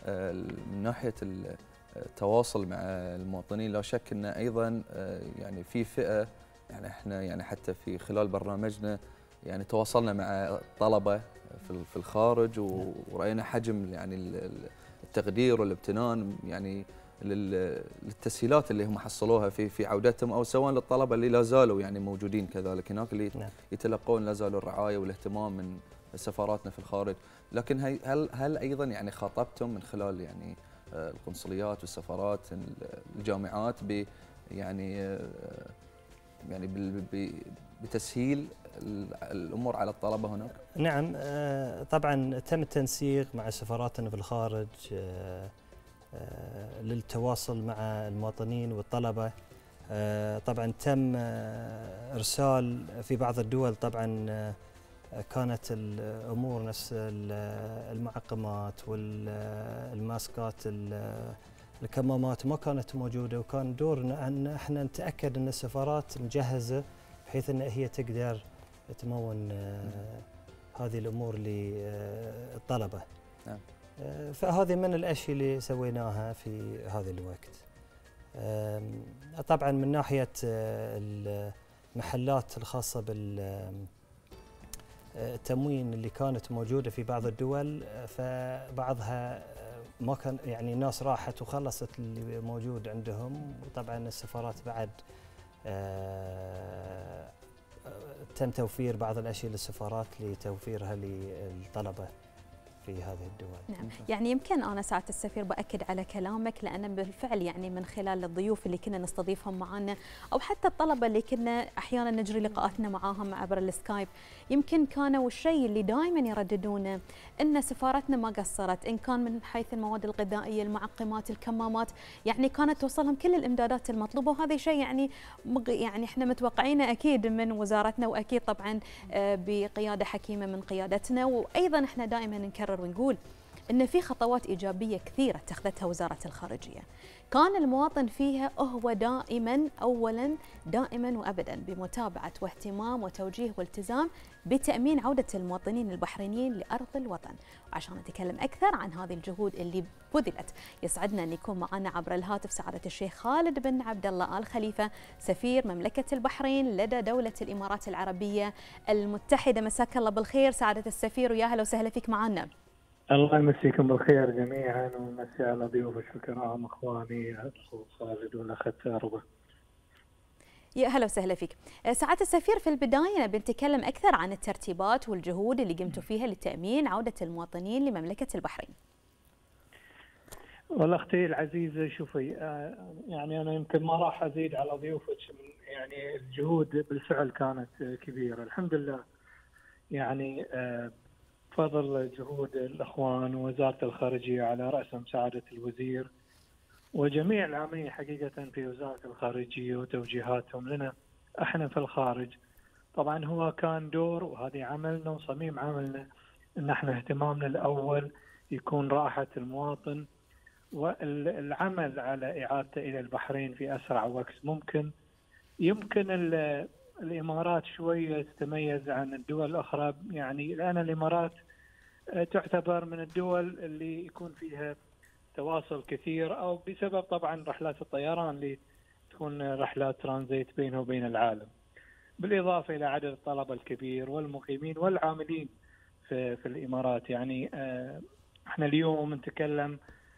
من ناحية التواصل مع المواطنين، لا شك أن أيضا يعني في فئة يعني احنا يعني حتى في خلال برنامجنا يعني تواصلنا مع الطلبة في الخارج ورأينا حجم يعني التقدير والامتنان يعني للتسهيلات اللي هم حصلوها في في عودتهم، او سواء للطلبه اللي لا زالوا يعني موجودين كذلك هناك اللي نعم. يتلقون لا زالوا الرعايه والاهتمام من سفاراتنا في الخارج. لكن هل هل ايضا يعني خاطبتم من خلال يعني القنصليات والسفارات الجامعات ب يعني يعني بتسهيل الامور على الطلبه هناك؟ نعم، طبعا تم التنسيق مع سفاراتنا في الخارج للتواصل مع المواطنين والطلبه. طبعا تم ارسال في بعض الدول، طبعا كانت الامور نفس المعقمات والماسكات الكمامات ما كانت موجوده، وكان دورنا ان احنا نتاكد ان السفارات مجهزه بحيث ان هي تقدر تمون هذه الامور للطلبه. نعم. فهذه من الاشياء اللي سويناها في هذا الوقت. طبعا من ناحيه المحلات الخاصه بالتموين اللي كانت موجوده في بعض الدول، فبعضها ما كان يعني الناس راحت وخلصت اللي موجود عندهم، وطبعا السفارات بعد تم توفير بعض الاشياء للسفارات لتوفيرها للطلبه في هذه الدول. نعم، يعني يمكن أنا سعادة السفير بأكد على كلامك، لأن بالفعل يعني من خلال الضيوف اللي كنا نستضيفهم معنا أو حتى الطلبة اللي كنا أحيانا نجري لقاءاتنا معاهم عبر السكايب، يمكن كانوا الشيء اللي دائما يرددونه أن سفارتنا ما قصرت، إن كان من حيث المواد الغذائية، المعقمات، الكمامات، يعني كانت توصلهم كل الإمدادات المطلوبة، وهذا شيء يعني يعني احنا متوقعينه أكيد من وزارتنا، وأكيد طبعا بقيادة حكيمة من قيادتنا. وأيضا احنا دائما نكرر ونقول ان في خطوات ايجابيه كثيره اتخذتها وزاره الخارجيه، كان المواطن فيها هو دائما اولا دائما وابدا بمتابعه واهتمام وتوجيه والتزام بتامين عوده المواطنين البحرينيين لارض الوطن. وعشان نتكلم اكثر عن هذه الجهود اللي بذلت، يسعدنا ان يكون معنا عبر الهاتف سعاده الشيخ خالد بن عبد الله آل خليفه، سفير مملكه البحرين لدى دوله الامارات العربيه المتحده. مساك الله بالخير سعاده السفير، ويا هلا وسهلا فيك معنا. الله يمسيكم بالخير جميعا، ومسي على ضيوفك الكرام اخواني الاخ خالد والاخ تاربه. يا هلا وسهلا فيك. سعاده السفير، في البدايه بنتكلم اكثر عن الترتيبات والجهود اللي قمتوا فيها لتامين عوده المواطنين لمملكه البحرين. والله اختي العزيزه، شوفي يعني انا يمكن ما راح ازيد على ضيوفك، يعني الجهود بالفعل كانت كبيره الحمد لله، يعني بفضل جهود الأخوان ووزارة الخارجية على رأسهم سعادة الوزير وجميع العاملين حقيقة في وزارة الخارجية وتوجيهاتهم لنا احنا في الخارج. طبعا هو كان دور، وهذه عملنا وصميم عملنا، ان احنا اهتمامنا الأول يكون راحة المواطن والعمل على إعادته إلى البحرين في أسرع وقت ممكن. يمكن الإمارات شوية تتميز عن الدول الأخرى، يعني لأن الإمارات تعتبر من الدول اللي يكون فيها تواصل كثير، أو بسبب طبعا رحلات الطيران اللي تكون رحلات ترانزيت بينه وبين العالم، بالإضافة إلى عدد الطلبة الكبير والمقيمين والعاملين في, في الإمارات. يعني احنا اليوم نتكلم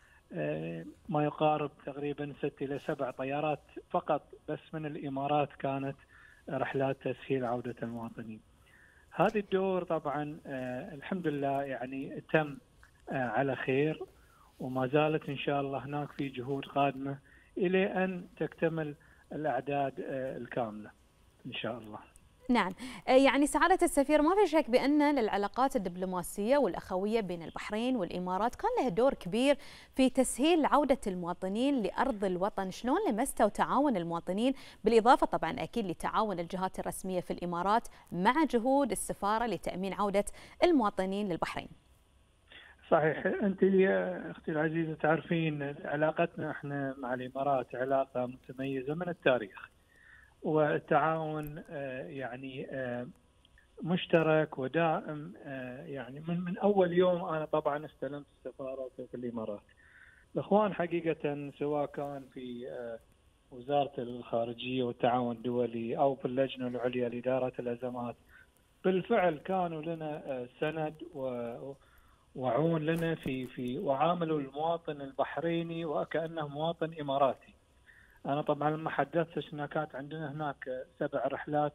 ما يقارب تقريبا ست إلى سبع طيارات فقط بس من الإمارات كانت رحلات تسهيل عودة المواطنين. هذا الدور طبعا آه الحمد لله يعني تم آه على خير، وما زالت إن شاء الله هناك في جهود قادمة إلى أن تكتمل الأعداد آه الكاملة إن شاء الله. نعم، يعني سعادة السفير ما في شك بأن للعلاقات الدبلوماسية والأخوية بين البحرين والإمارات كان لها دور كبير في تسهيل عودة المواطنين لأرض الوطن. شلون لمستوا تعاون المواطنين، بالإضافة طبعا أكيد لتعاون الجهات الرسمية في الإمارات مع جهود السفارة لتأمين عودة المواطنين للبحرين؟ صحيح، أنت يا أختي العزيزة تعرفين علاقتنا احنا مع الإمارات علاقة متميزة من التاريخ، والتعاون يعني مشترك ودائم. يعني من من اول يوم انا طبعا استلمت السفاره في الامارات، الاخوان حقيقه سواء كان في وزاره الخارجيه والتعاون الدولي او في اللجنه العليا لاداره الازمات، بالفعل كانوا لنا سند وعون لنا في في وعاملوا المواطن البحريني وكانه مواطن اماراتي. أنا طبعا لما حدثت أن كانت عندنا هناك سبع رحلات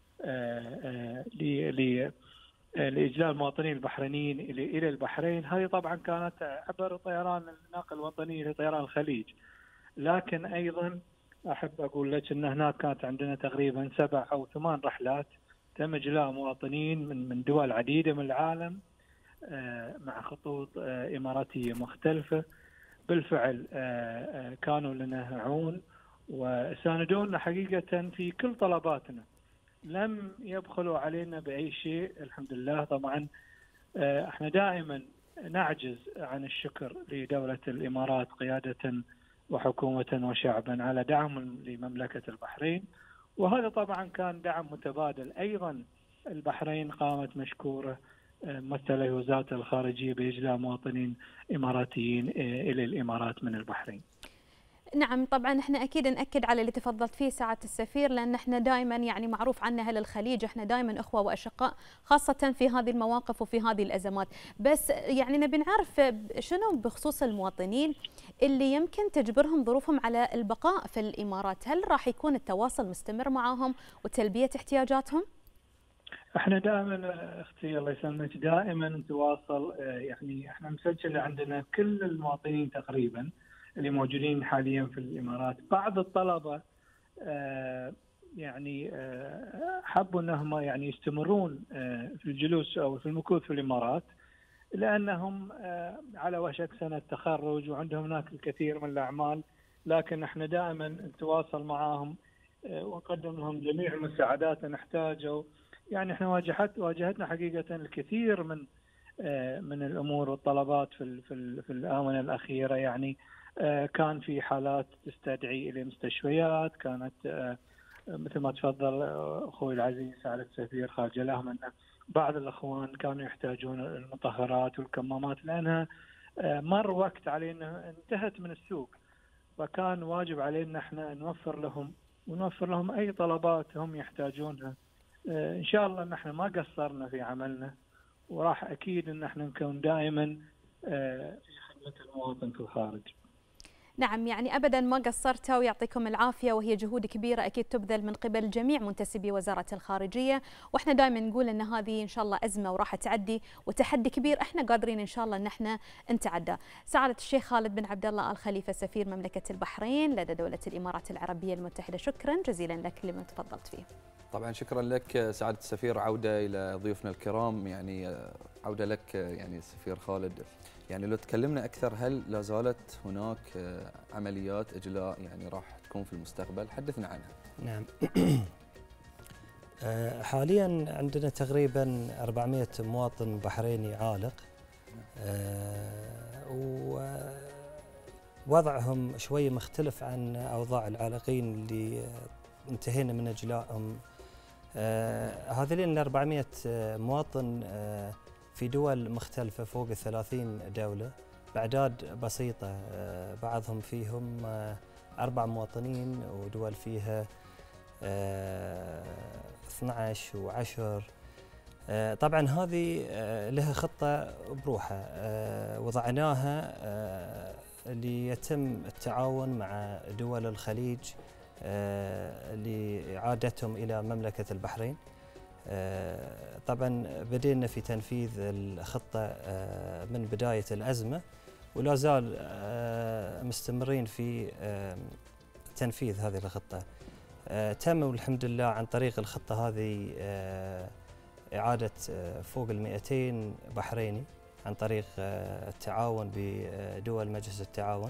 لإجلاء المواطنين البحرينيين إلى البحرين، هذه طبعا كانت عبر طيران الناقل الوطني لطيران الخليج، لكن أيضا أحب أقول لك أن هناك كانت عندنا تقريبا سبع أو ثمان رحلات تم إجلاء مواطنين من من دول عديدة من العالم مع خطوط إماراتية مختلفة. بالفعل كانوا لنا عون وساندونا حقيقة في كل طلباتنا، لم يبخلوا علينا بأي شيء الحمد لله. طبعا احنا دائما نعجز عن الشكر لدولة الإمارات قيادة وحكومة وشعبا على دعم لمملكة البحرين، وهذا طبعا كان دعم متبادل. أيضا البحرين قامت مشكورة ممثلة وزارة الخارجية بإجلاء مواطنين إماراتيين إلى الإمارات من البحرين. نعم طبعا احنا اكيد ناكد على اللي تفضلت فيه سعاده السفير، لان احنا دائما يعني معروف عنا اهل الخليج احنا دائما اخوه واشقاء خاصه في هذه المواقف وفي هذه الازمات. بس يعني نبي نعرف شنو بخصوص المواطنين اللي يمكن تجبرهم ظروفهم على البقاء في الامارات، هل راح يكون التواصل مستمر معهم وتلبيه احتياجاتهم؟ احنا دائما اختي الله يسلمك دائما نتواصل، يعني احنا مسجل عندنا كل المواطنين تقريبا اللي موجودين حاليا في الامارات. بعض الطلبه يعني حبوا انهم يعني يستمرون في الجلوس او في المكوث في الامارات لانهم على وشك سنه تخرج وعندهم هناك الكثير من الاعمال، لكن احنا دائما نتواصل معهم ونقدم لهم جميع المساعدات نحتاجه. يعني احنا واجهت واجهتنا حقيقه الكثير من من الامور والطلبات في في في الاونه الاخيره. يعني كان في حالات تستدعي الى مستشفيات، كانت مثل ما تفضل اخوي العزيز سعاده السفير خارج لهم ان بعض الاخوان كانوا يحتاجون المطهرات والكمامات لانها مر وقت علينا انتهت من السوق، فكان واجب علينا احنا نوفر لهم ونوفر لهم اي طلبات هم يحتاجونها. ان شاء الله ان احنا ما قصرنا في عملنا، وراح اكيد ان احنا نكون دائما في خدمه المواطن في الخارج. نعم يعني أبدا ما قصرتوا ويعطيكم العافية، وهي جهود كبيرة أكيد تبذل من قبل جميع منتسبي وزارة الخارجية، وإحنا دائما نقول أن هذه إن شاء الله أزمة وراح تعدي وتحدي كبير إحنا قادرين إن شاء الله أن إحنا نتعدى. سعادة الشيخ خالد بن عبد الله آل خليفة سفير مملكة البحرين لدى دولة الإمارات العربية المتحدة، شكرا جزيلا لك لما تفضلت فيه. طبعا شكرا لك سعادة السفير، عودة إلى ضيوفنا الكرام، يعني عودة لك يعني السفير خالد. يعني لو تكلمنا أكثر، هل لا زالت هناك عمليات إجلاء يعني راح تكون في المستقبل؟ حدثنا عنها. نعم. حاليا عندنا تقريبا أربعمئة مواطن بحريني عالق، ووضعهم شوي مختلف عن أوضاع العالقين اللي انتهينا من إجلائهم. هذين الأربعمئة مواطن في دول مختلفة فوق الثلاثين دولة بأعداد بسيطة، بعضهم فيهم أربع مواطنين ودول فيها اثني عشر وعشر. طبعا هذه لها خطة بروحها وضعناها ليتم التعاون مع دول الخليج لإعادتهم إلى مملكة البحرين. طبعا بدينا في تنفيذ الخطة من بداية الأزمة، ولا زال مستمرين في تنفيذ هذه الخطة. تم والحمد لله عن طريق الخطة هذه إعادة فوق المئتين بحريني عن طريق التعاون بدول مجلس التعاون،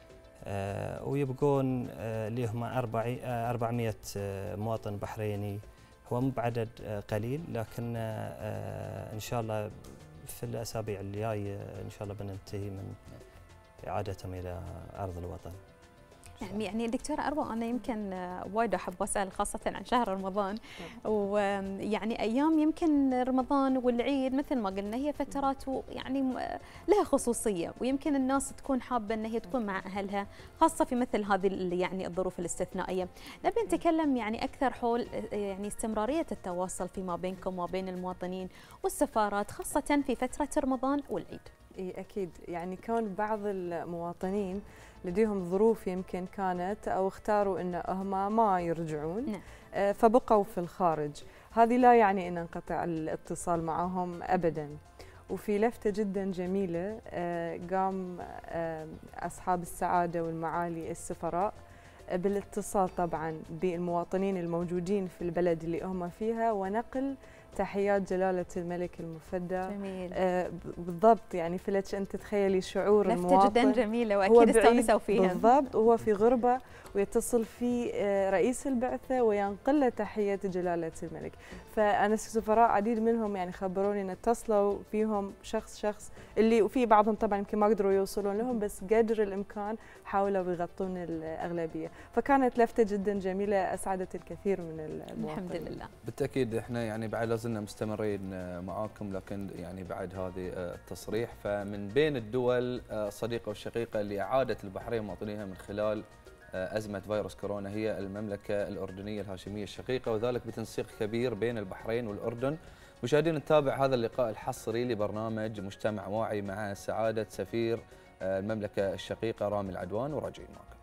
ويبقون لهم أربعمئة مواطن بحريني. هو مو بعدد قليل، لكن ان شاء الله في الاسابيع الجايه ان شاء الله بننتهي من اعادتهم الى ارض الوطن. نعم يعني دكتورة أروى، أنا يمكن وايد أحب أسأل خاصة عن شهر رمضان، ويعني أيام يمكن رمضان والعيد مثل ما قلنا هي فترات يعني لها خصوصية، ويمكن الناس تكون حابة أن هي تكون مع أهلها خاصة في مثل هذه يعني الظروف الاستثنائية. نبي نتكلم يعني أكثر حول يعني استمرارية التواصل فيما بينكم وبين المواطنين والسفارات خاصة في فترة رمضان والعيد. إيه أكيد، يعني كان بعض المواطنين لديهم ظروف يمكن كانت أو اختاروا أن هم ما يرجعون، نعم. فبقوا في الخارج. هذه لا يعني أن انقطع الاتصال معهم أبدا. وفي لفتة جدا جميلة قام أصحاب السعادة والمعالي السفراء بالاتصال طبعا بالمواطنين الموجودين في البلد اللي هم فيها ونقل تحيات جلالة الملك المفدى. جميل. آه بالضبط، يعني فلتش أنت تتخيلي شعور لفتة المواطن جدا جميلة وأكيد استانسوا فيها. بالضبط، وهو في غربة ويتصل في آه رئيس البعثة وينقل له تحية جلالة الملك. فأنا سفراء عديد منهم يعني خبروني أن اتصلوا فيهم شخص شخص، اللي وفي بعضهم طبعا يمكن ما قدروا يوصلون لهم، بس قدر الإمكان حاولوا يغطون الأغلبية. فكانت لفتة جدا جميلة أسعدت الكثير من المواطنين. الحمد لله. بالتأكيد احنا يعني بعد لازلنا مستمرين معاكم، لكن يعني بعد هذه التصريح، فمن بين الدول الصديقة والشقيقة اللي أعادت البحرين مواطنيها من خلال أزمة فيروس كورونا هي المملكة الأردنية الهاشمية الشقيقة، وذلك بتنسيق كبير بين البحرين والأردن. مشاهدينا نتابع هذا اللقاء الحصري لبرنامج مجتمع واعي مع سعادة سفير المملكة الشقيقة رامي العدوان، وراجعين معكم.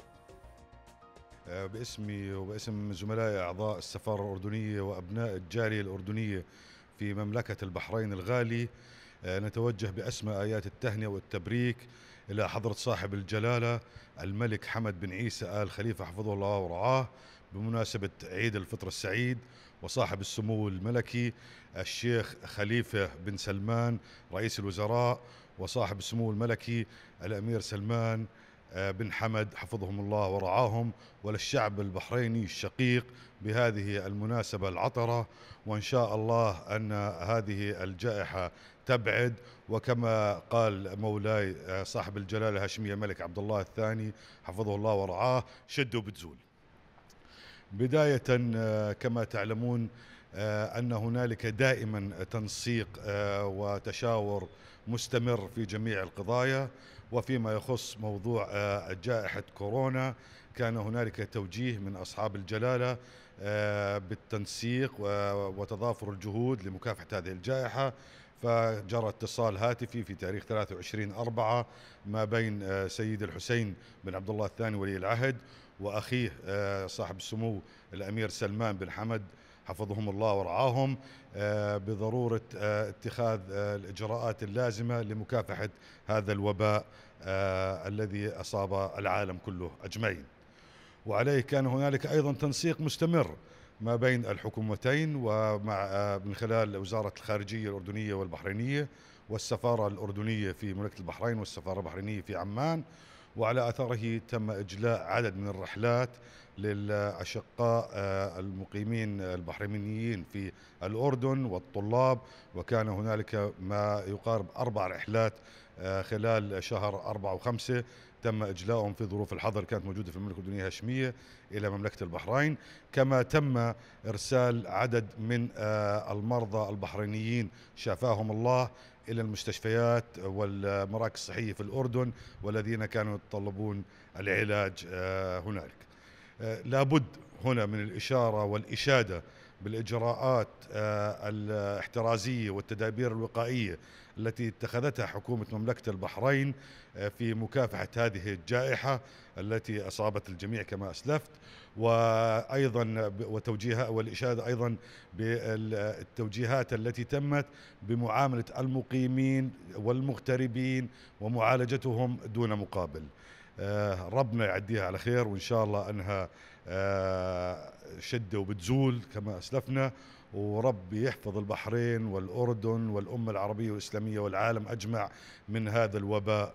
باسمي وباسم زملائي أعضاء السفارة الأردنية وأبناء الجالية الأردنية في مملكة البحرين الغالي، نتوجه بأسمى آيات التهنئة والتبريك إلى حضرة صاحب الجلالة الملك حمد بن عيسى آل خليفة حفظه الله ورعاه بمناسبة عيد الفطر السعيد، وصاحب السمو الملكي الشيخ خليفة بن سلمان رئيس الوزراء، وصاحب السمو الملكي الأمير سلمان بن حمد حفظهم الله ورعاهم، وللشعب البحريني الشقيق بهذه المناسبة العطرة. وإن شاء الله أن هذه الجائحة تبعد، وكما قال مولاي صاحب الجلالة الهاشمية الملك عبد الله الثاني حفظه الله ورعاه شدوا بتزول. بداية كما تعلمون أن هنالك دائما تنسيق وتشاور مستمر في جميع القضايا، وفيما يخص موضوع جائحة كورونا كان هنالك توجيه من أصحاب الجلالة بالتنسيق وتضافر الجهود لمكافحة هذه الجائحة، فجرى اتصال هاتفي في تاريخ ثلاثة وعشرين أربعة ما بين سيد الحسين بن عبد الله الثاني ولي العهد وأخيه صاحب السمو الأمير سلمان بن حمد حفظهم الله ورعاهم بضرورة اتخاذ الإجراءات اللازمة لمكافحة هذا الوباء الذي أصاب العالم كله أجمعين. وعليه كان هنالك أيضا تنسيق مستمر ما بين الحكومتين ومع من خلال وزارة الخارجية الأردنية والبحرينية والسفارة الأردنية في مملكة البحرين والسفارة البحرينية في عمان، وعلى أثره تم إجلاء عدد من الرحلات للأشقاء المقيمين البحرينيين في الأردن والطلاب، وكان هنالك ما يقارب أربع رحلات خلال شهر أربعة وخمسة تم إجلاؤهم في ظروف الحظر كانت موجودة في المملكة الأردنية الهاشمية إلى مملكة البحرين. كما تم إرسال عدد من المرضى البحرينيين شافاهم الله إلى المستشفيات والمراكز الصحية في الأردن والذين كانوا يتطلبون العلاج هنالك. لابد هنا من الإشارة والإشادة بالإجراءات الاحترازية والتدابير الوقائية التي اتخذتها حكومة مملكة البحرين في مكافحة هذه الجائحة التي أصابت الجميع كما أسلفت، وأيضا وتوجيه والإشادة أيضا بالتوجيهات التي تمت بمعاملة المقيمين والمغتربين ومعالجتهم دون مقابل. ربنا يعديها على خير، وإن شاء الله أنها شدة وبتزول كما أسلفنا، وربي يحفظ البحرين والأردن والأمة العربية والإسلامية والعالم أجمع من هذا الوباء.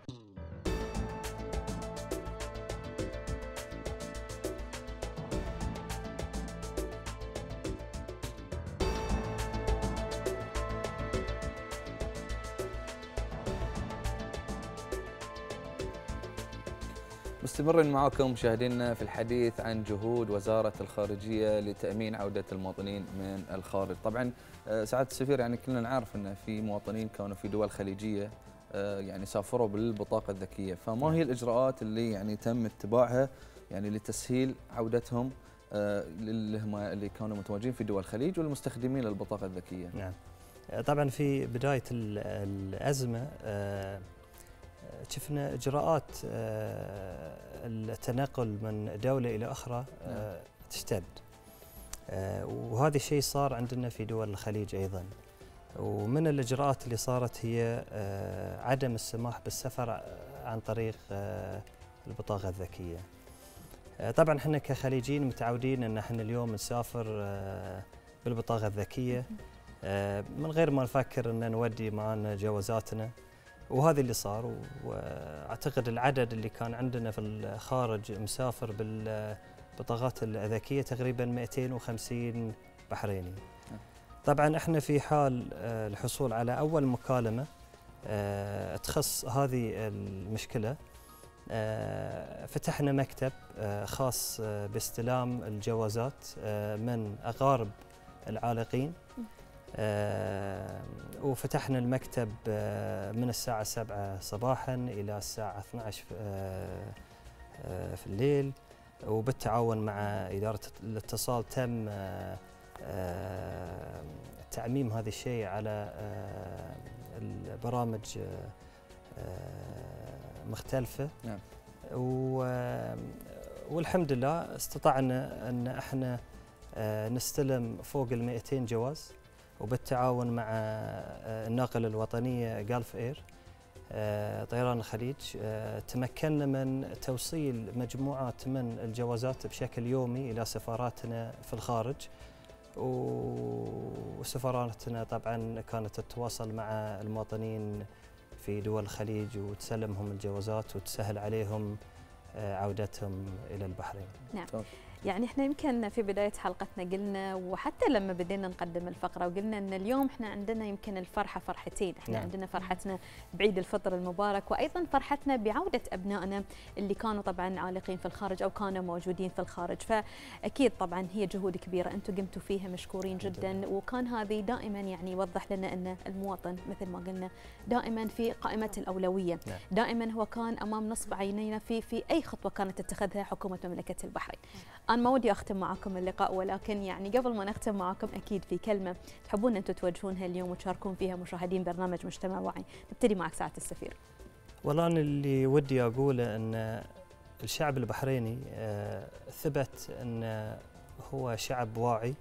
مستمرين معكم مشاهدينا في الحديث عن جهود وزارة الخارجية لتأمين عودة المواطنين من الخارج. طبعا سعادة السفير يعني كلنا نعرف أن في مواطنين كانوا في دول خليجية يعني سافروا بالبطاقة الذكية، فما هي الإجراءات اللي يعني تم اتباعها يعني لتسهيل عودتهم اللي اللي كانوا متواجدين في دول الخليج والمستخدمين للبطاقة الذكية؟ نعم، طبعا في بداية الأزمة شفنا إجراءات التنقل من دولة إلى أخرى تشتد، وهذا الشيء صار عندنا في دول الخليج أيضا. ومن الإجراءات اللي صارت هي عدم السماح بالسفر عن طريق البطاقة الذكية. طبعا احنا كخليجيين متعودين ان احنا اليوم نسافر بالبطاقه الذكيه من غير ما نفكر ان نودي معنا جوازاتنا، وهذا اللي صار. واعتقد العدد اللي كان عندنا في الخارج مسافر بالبطاقات الذكيه تقريبا مئتين وخمسين بحريني. طبعا احنا في حال الحصول على اول مكالمه تخص هذه المشكله، فتحنا مكتب خاص باستلام الجوازات من أقارب العالقين، وفتحنا المكتب من الساعة سبعة صباحا إلى الساعة اثنعش عشر في الليل، وبالتعاون مع إدارة الاتصال تم تعميم هذا الشيء على البرامج مختلفة. نعم. والحمد لله استطعنا أن احنا نستلم فوق ال مئتين جواز، وبالتعاون مع الناقلة الوطنية جالف اير طيران الخليج تمكنا من توصيل مجموعات من الجوازات بشكل يومي إلى سفاراتنا في الخارج. وسفاراتنا طبعا كانت تتواصل مع المواطنين في دول الخليج وتسلمهم الجوازات وتسهل عليهم عودتهم إلى البحرين. نعم. يعني احنا يمكن في بداية حلقتنا قلنا، وحتى لما بدينا نقدم الفقرة وقلنا ان اليوم احنا عندنا يمكن الفرحة فرحتين، احنا نعم. عندنا فرحتنا بعيد الفطر المبارك، وايضا فرحتنا بعودة ابنائنا اللي كانوا طبعا عالقين في الخارج او كانوا موجودين في الخارج. فاكيد طبعا هي جهود كبيرة انتم قمتوا فيها، مشكورين جدا. وكان هذه دائما يعني يوضح لنا ان المواطن مثل ما قلنا دائما في قائمة الأولوية، نعم. دائما هو كان امام نصب عينينا في في اي خطوة كانت تتخذها حكومة مملكة البحرين. أنا ما ودي أختم معكم اللقاء، ولكن يعني قبل ما نختم معكم أكيد في كلمة تحبون أنتم توجهونها اليوم وتشاركون فيها مشاهدين برنامج مجتمع واعي. نبتدي معك سعادة السفير. والله أنا اللي ودي أقوله أن الشعب البحريني ثبت أن هو شعب واعي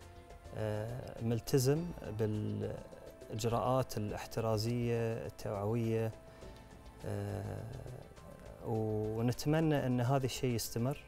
ملتزم بالإجراءات الاحترازية التوعوية، ونتمنى أن هذا الشيء يستمر،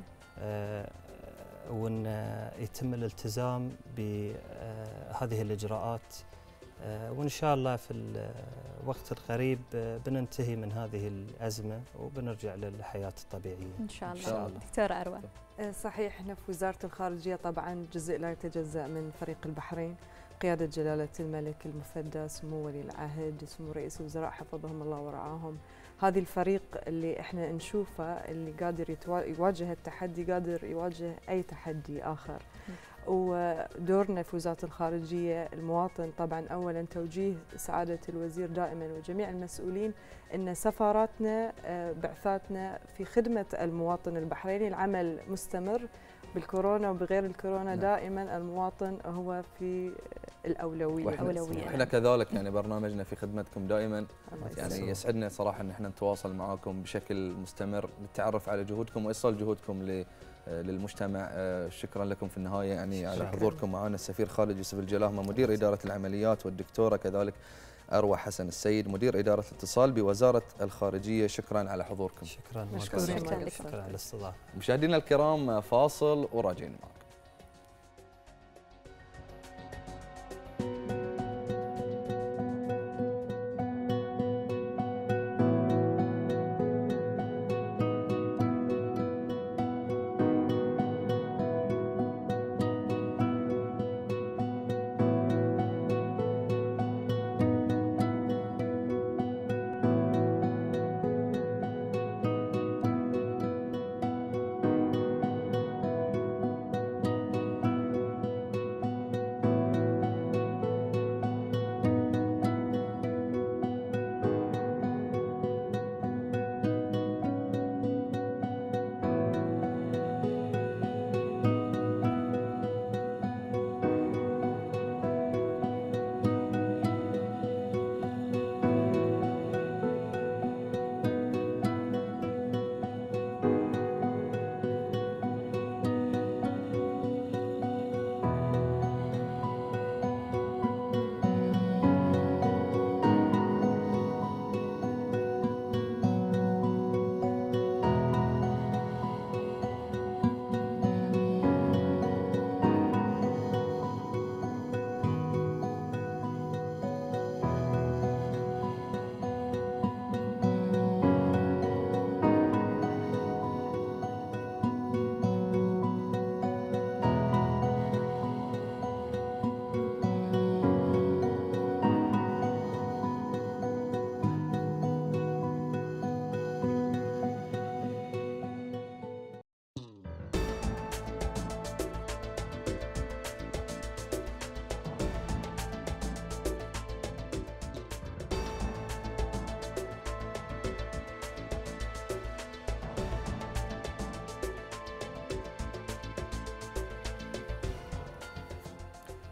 وأن يتم الالتزام بهذه الإجراءات، وإن شاء الله في الوقت القريب بننتهي من هذه الأزمة وبنرجع للحياة الطبيعية إن شاء الله. إن شاء الله. دكتورة أروى. صحيح، احنا في وزارة الخارجية طبعا جزء لا يتجزأ من فريق البحرين، قيادة جلالة الملك المفدى سمو ولي العهد سمو رئيس الوزراء حفظهم الله ورعاهم. هذه الفريق اللي احنا نشوفه اللي قادر يواجه التحدي، قادر يواجه أي تحدي آخر. ودورنا في وزارة الخارجية المواطن طبعا أولا توجيه سعادة الوزير دائما وجميع المسؤولين أن سفاراتنا بعثاتنا في خدمة المواطن البحريني، العمل مستمر بالكورونا وبغير الكورونا. دائما المواطن هو في الأولوية. الأولوية. احنا كذلك يعني برنامجنا في خدمتكم دائما، يعني يسعدنا صراحة ان احنا نتواصل معاكم بشكل مستمر للتعرف على جهودكم وايصال جهودكم للمجتمع. شكرا لكم في النهاية يعني على حضوركم معنا السفير خالد يوسف الجلاهمة مدير إدارة العمليات، والدكتورة كذلك أروى حسن السيد مدير إدارة الاتصال بوزارة الخارجية. شكرا على حضوركم. شكرا. شكرا, شكرا, شكرا على الاستضافة. مشاهدينا الكرام فاصل وراجعين معكم.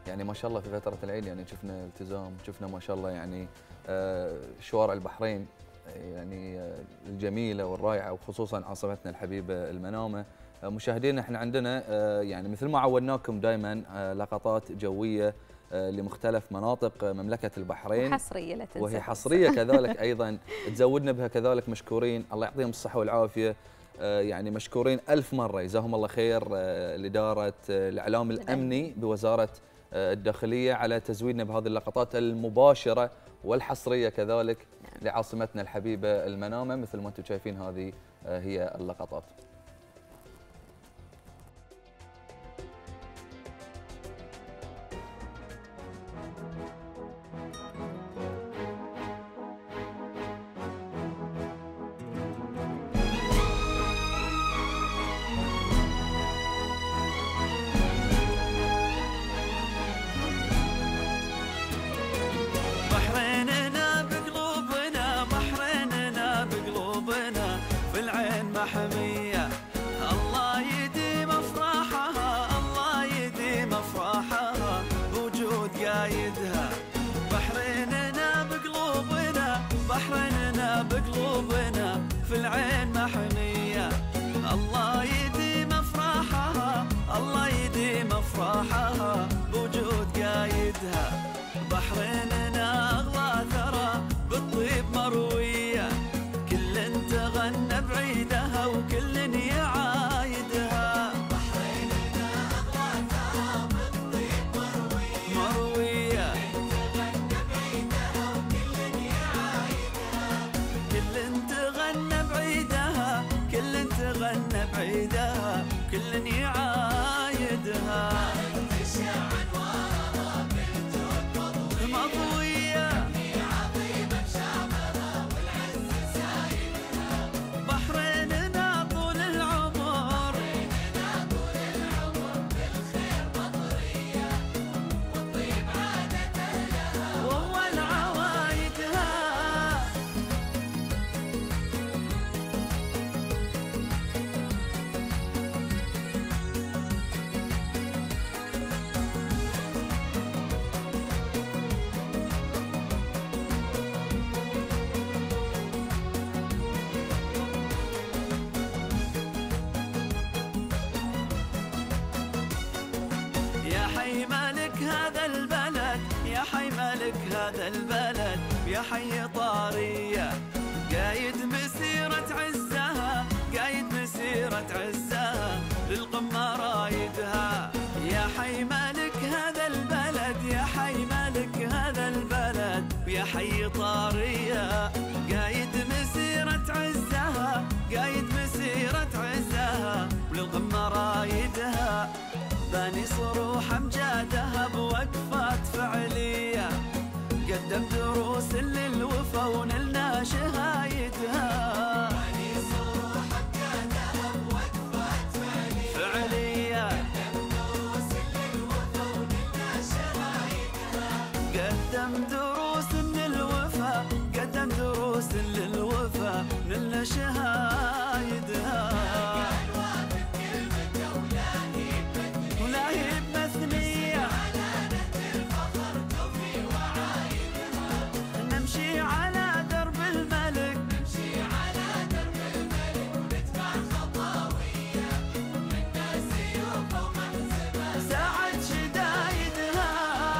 يعني ما شاء الله في فترة العيد يعني شفنا التزام، شفنا ما شاء الله يعني شوارع البحرين يعني الجميلة والرائعة، وخصوصا عاصمتنا الحبيبة المنامة. مشاهدينا احنا عندنا يعني مثل ما عودناكم دائما لقطات جوية لمختلف مناطق مملكة البحرين، حصرية لا تنسى، وهي حصرية كذلك أيضا تزودنا بها كذلك. مشكورين الله يعطيهم الصحة والعافية، يعني مشكورين ألف مرة جزاهم الله خير لإدارة الإعلام الأمني بوزارة الداخلية على تزويدنا بهذه اللقطات المباشرة والحصرية كذلك لعاصمتنا الحبيبة المنامة. مثل ما أنتم شايفين هذه هي اللقطات. محمية الله يديم افراحها، الله يديم افراحها بوجود قايدها. بحريننا بقلوبنا، بحريننا بقلوبنا في العين محمية الله يديم افراحها، الله يديم افراحها بوجود قايدها. بحريننا اغلى ثرى بالطيب مروية، كل تغنى بعيدها وكل يعايدها. بحريننا اغلى ثرى بالطيب مروية، مروية تغنى بعيدها وكل يعايدها. كل تغنى بعيدها، كل تغنى بعيدها وكل يعايدها. هذا البلد يا حي طارية، قايد مسيرة عزها، قايد مسيرة عزها للقمة رايدها. يا حي مالك هذا البلد، يا حي مالك هذا البلد يا حي طارية، قايد مسيرة عزها، قايد مسيرة عزها وللقمة رايدها. باني صروح امجادها بوقفات فعلية، قدم دروس للوفا ونلنا شهايدها. باني صروح امجادها بوقفات فعلية، فعلية قدم دروس للوفا ونلنا شهايدها. قدم دروس للوفا، قدم دروس للوفا نلنا شهايدها. نمشي على درب الملك، نمشي على درب الملك ونتبع خطاوية، حنا سيوف ومنزبة ساعد شدايدها.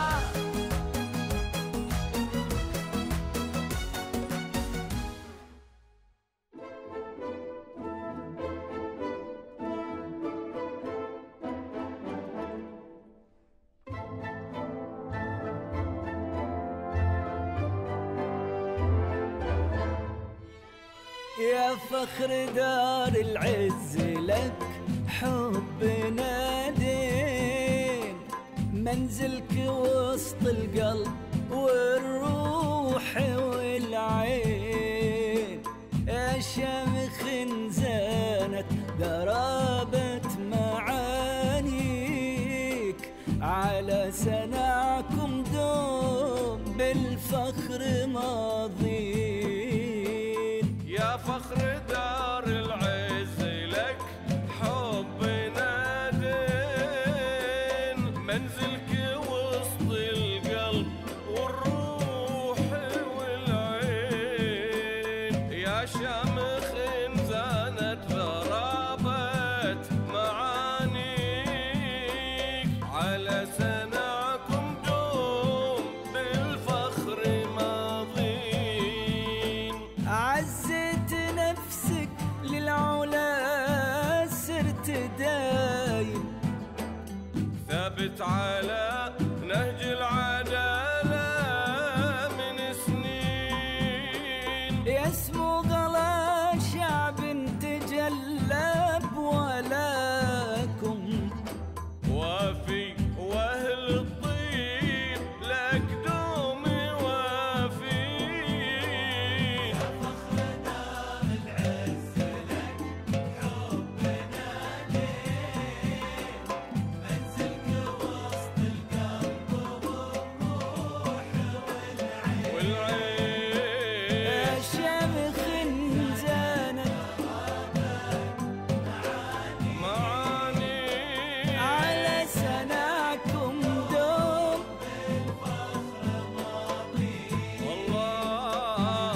يا فخر دار العز لك حبنا دين، منزلك وسط القلب والروح والعين. يا شامخ زانت درابة معانيك، على سناكم دوم بالفخر ماضين. يا فخر دار العز لك حبنا دين، منزلك وسط سرت على نهج العدالة من سنين. يسمو غلا شعب تجلب ولكم وافي واهل الطيب لك دوم وافي. يا فخر دار العز لك حبنا ليك، منزلك وسط القلب والروح والعين. شمخ زانت معاني على سناكم دوم والله.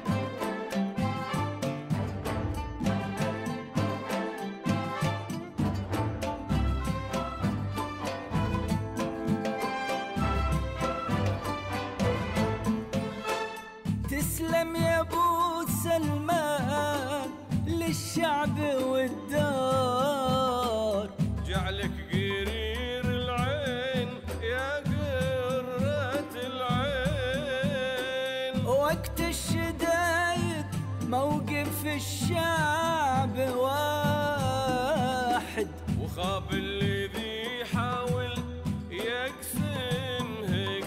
تسلم يا ابو سلمان للشعب والدار. جعلك قرير العين يا قرة العين. وقت الشدايد موقف الشعب واحد. وخاب الذي يحاول يقسمه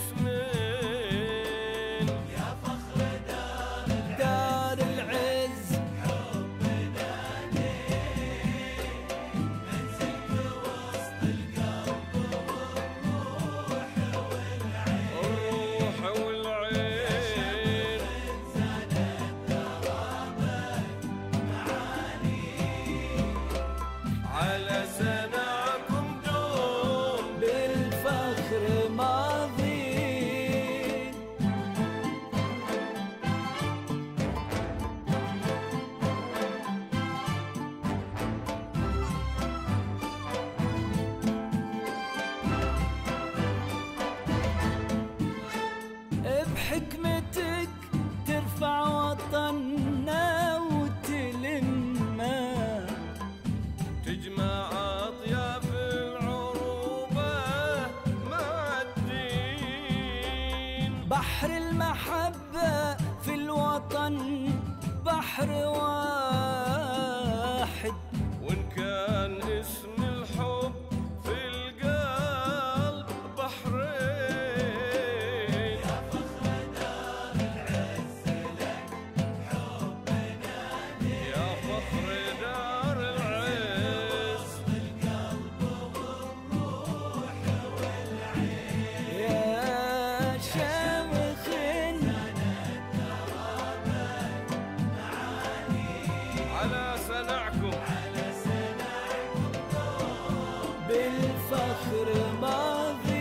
قسمين. يا فخر دار دار العز حبنا ليك، منزلك وسط القلب والروح والعين. الروح والعين. زادت ثوابك معاني على سناكم دوم بالفخر ماضي. بحكمتك ترفع وطننا وتلمه. تجمع أطياف العروبة مع الدين. بحر المحبة في الوطن بحر واحد. وإن كان اسم الحب في القلب بحرين. يا فخر دار العز لك حبنا ليك، يا فخر دار العز القلب والروح والعين. يا شامخ على سنعكم بالفخر ماضي.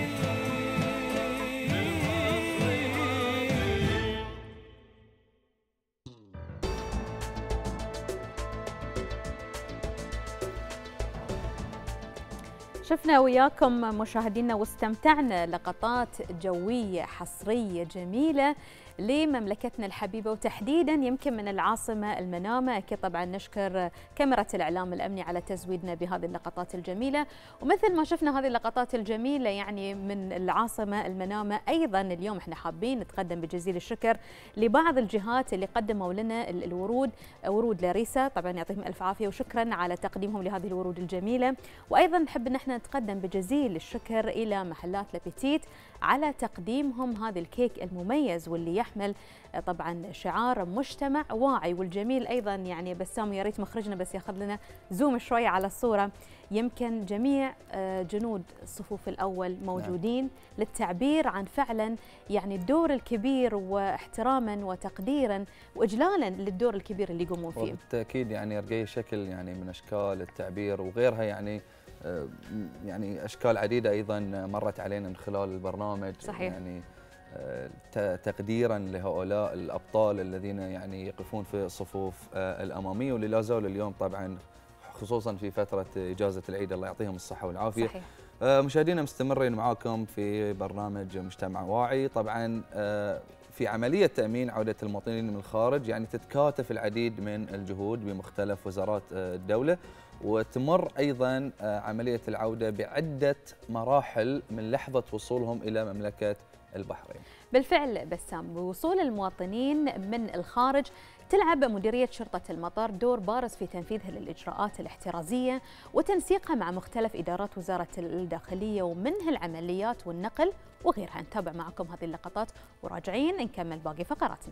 شفنا وياكم مشاهدينا واستمتعنا لقطات جوية حصرية جميلة لمملكتنا الحبيبة وتحديدا يمكن من العاصمة المنامة. أكيد طبعا نشكر كاميرا الإعلام الأمني على تزويدنا بهذه اللقطات الجميلة. ومثل ما شفنا هذه اللقطات الجميلة يعني من العاصمة المنامة، أيضا اليوم احنا حابين نتقدم بجزيل الشكر لبعض الجهات اللي قدموا لنا الورود، ورود لاريسا طبعا يعطيهم ألف عافية وشكرا على تقديمهم لهذه الورود الجميلة. وأيضا نحب أن احنا نتقدم بجزيل الشكر إلى محلات لابيتيت على تقديمهم هذا الكيك المميز واللي يحمل طبعا شعار مجتمع واعي. والجميل ايضا يعني بسام يا ريت مخرجنا بس ياخذ لنا زوم شويه على الصوره، يمكن جميع جنود الصفوف الاول موجودين نعم. للتعبير عن فعلا يعني الدور الكبير واحتراما وتقديرا واجلالا للدور الكبير اللي يقومون فيه. بالتاكيد يعني ارقيه شكل يعني من اشكال التعبير وغيرها، يعني يعني اشكال عديده ايضا مرت علينا من خلال البرنامج. صحيح. يعني تقديرا لهؤلاء الابطال الذين يعني يقفون في الصفوف الاماميه واللي لا زالوا اليوم طبعا خصوصا في فتره اجازه العيد الله يعطيهم الصحه والعافيه. صحيح. مشاهدينا مستمرين معاكم في برنامج مجتمع واعي. طبعا في عملية تأمين عودة المواطنين من الخارج يعني تتكاتف العديد من الجهود بمختلف وزارات الدولة، وتمر أيضا عملية العودة بعدة مراحل من لحظة وصولهم إلى مملكة البحرين. بالفعل بسام، بوصول المواطنين من الخارج تلعب مديرية شرطة المطار دور بارز في تنفيذها للإجراءات الاحترازية وتنسيقها مع مختلف إدارات وزارة الداخلية ومنها العمليات والنقل وغيرها. نتابع معكم هذه اللقطات وراجعين نكمل باقي فقراتنا.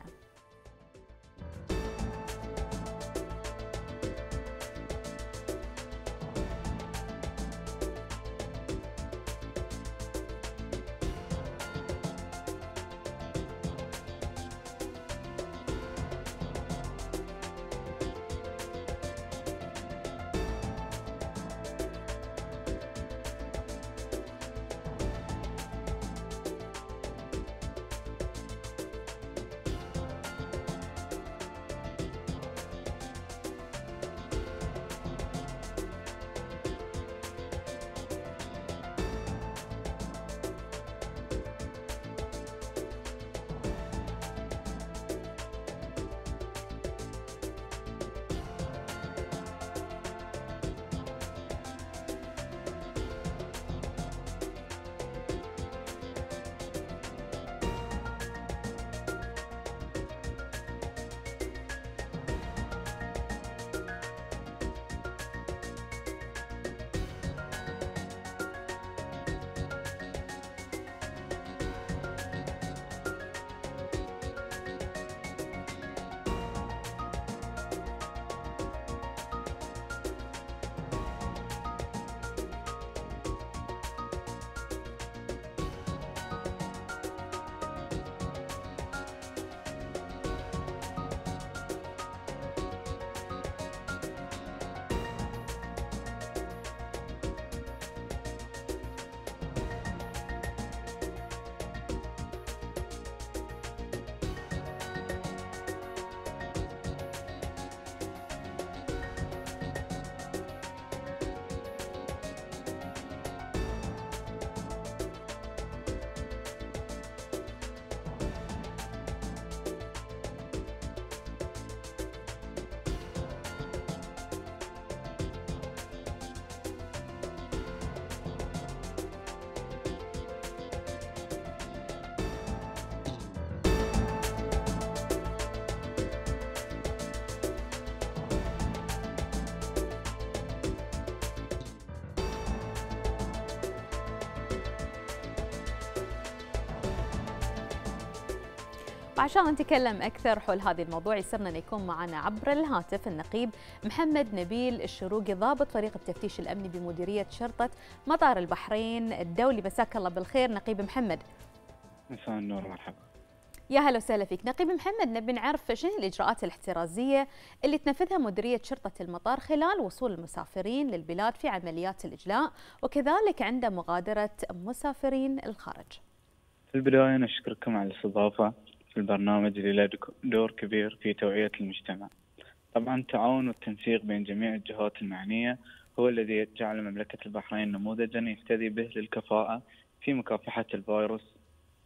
وعشان نتكلم أكثر حول هذا الموضوع يسرنا أن يكون معنا عبر الهاتف النقيب محمد نبيل الشروقي ضابط فريق التفتيش الأمني بمديرية شرطة مطار البحرين الدولي. مساك الله بالخير نقيب محمد. مساء النور، مرحبا. يا هلا وسهلا فيك نقيب محمد. نبي نعرف شنو الإجراءات الاحترازية اللي تنفذها مديرية شرطة المطار خلال وصول المسافرين للبلاد في عمليات الإجلاء وكذلك عند مغادرة مسافرين الخارج. في البداية نشكركم على الاستضافة في البرنامج اللي له دور كبير في توعية المجتمع. طبعا التعاون والتنسيق بين جميع الجهات المعنية هو الذي جعل مملكة البحرين نموذجا يهتدي به للكفاءة في مكافحة الفيروس.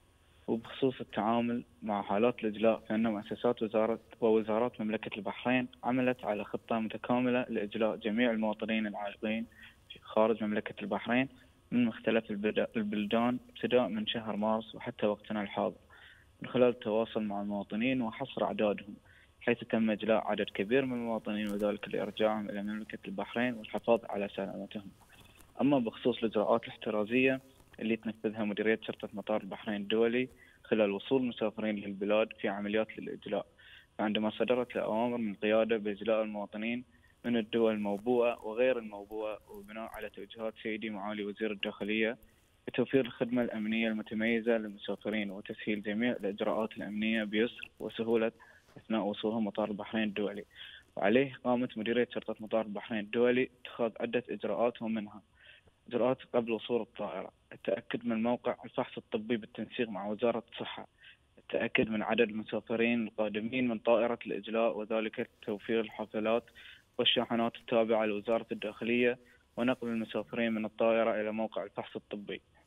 وبخصوص التعامل مع حالات الإجلاء، فإن مؤسسات وزارة ووزارات مملكة البحرين عملت على خطة متكاملة لإجلاء جميع المواطنين العائقين خارج مملكة البحرين من مختلف البلدان ابتداء من شهر مارس وحتى وقتنا الحاضر، من خلال التواصل مع المواطنين وحصر أعدادهم، حيث تم إجلاء عدد كبير من المواطنين وذلك لإرجاعهم إلى مملكة البحرين والحفاظ على سلامتهم. أما بخصوص الإجراءات الاحترازية اللي تنفذها مديرية شرطة مطار البحرين الدولي خلال وصول المسافرين للبلاد في عمليات للإجلاء، فعندما صدرت الأوامر من القيادة بإجلاء المواطنين من الدول الموبوءة وغير الموبوءة، وبناء على توجيهات سيدي معالي وزير الداخلية بتوفير الخدمة الأمنية المتميزة للمسافرين وتسهيل جميع الإجراءات الأمنية بيسر وسهولة أثناء وصولهم مطار البحرين الدولي. وعليه قامت مديرية شرطة مطار البحرين الدولي اتخاذ عدة إجراءات، ومنها إجراءات قبل وصول الطائرة، التأكد من موقع الفحص الطبي بالتنسيق مع وزارة الصحة، التأكد من عدد المسافرين القادمين من طائرة الإجلاء وذلك توفير الحافلات والشاحنات التابعة لوزارة الداخلية ونقل المسافرين من الطائرة إلى موقع الفحص الطبي،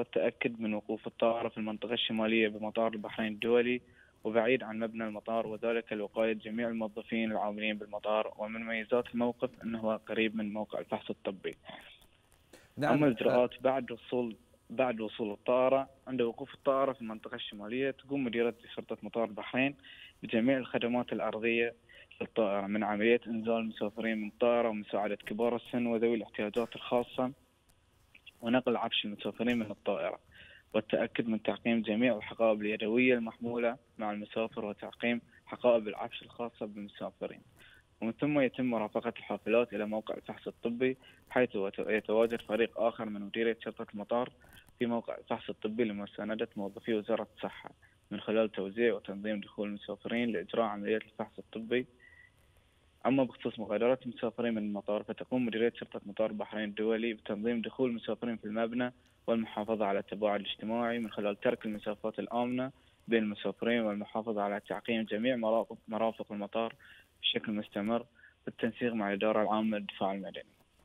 والتأكد من وقوف الطائرة في المنطقة الشمالية بمطار البحرين الدولي وبعيد عن مبنى المطار، وذلك لوقاية جميع الموظفين العاملين بالمطار. ومن مميزات الموقف أنه قريب من موقع الفحص الطبي. نعم. أما الإجراءات بعد وصول بعد وصول الطائرة، عند وقوف الطائرة في المنطقة الشمالية تقوم مديرية شرطة مطار البحرين بجميع الخدمات الأرضية للطائرة، من عملية إنزال المسافرين من الطائرة ومساعدة كبار السن وذوي الاحتياجات الخاصة ونقل عفش المسافرين من الطائرة، والتأكد من تعقيم جميع الحقائب اليدوية المحمولة مع المسافر وتعقيم حقائب العفش الخاصة بالمسافرين. ومن ثم يتم مرافقة الحافلات إلى موقع الفحص الطبي، حيث يتواجد فريق آخر من مديرية شرطة المطار في موقع الفحص الطبي لمساندة موظفي وزارة الصحة من خلال توزيع وتنظيم دخول المسافرين لإجراء عمليات الفحص الطبي. أما بخصوص مغادرة المسافرين من المطار، فتقوم مديرية شرطة مطار البحرين الدولي بتنظيم دخول المسافرين في المبنى والمحافظة على التباعد الاجتماعي من خلال ترك المسافات الآمنة بين المسافرين والمحافظة على تعقيم جميع مرافق مرافق المطار بشكل مستمر بالتنسيق مع الإدارة العامة للدفاع المدني.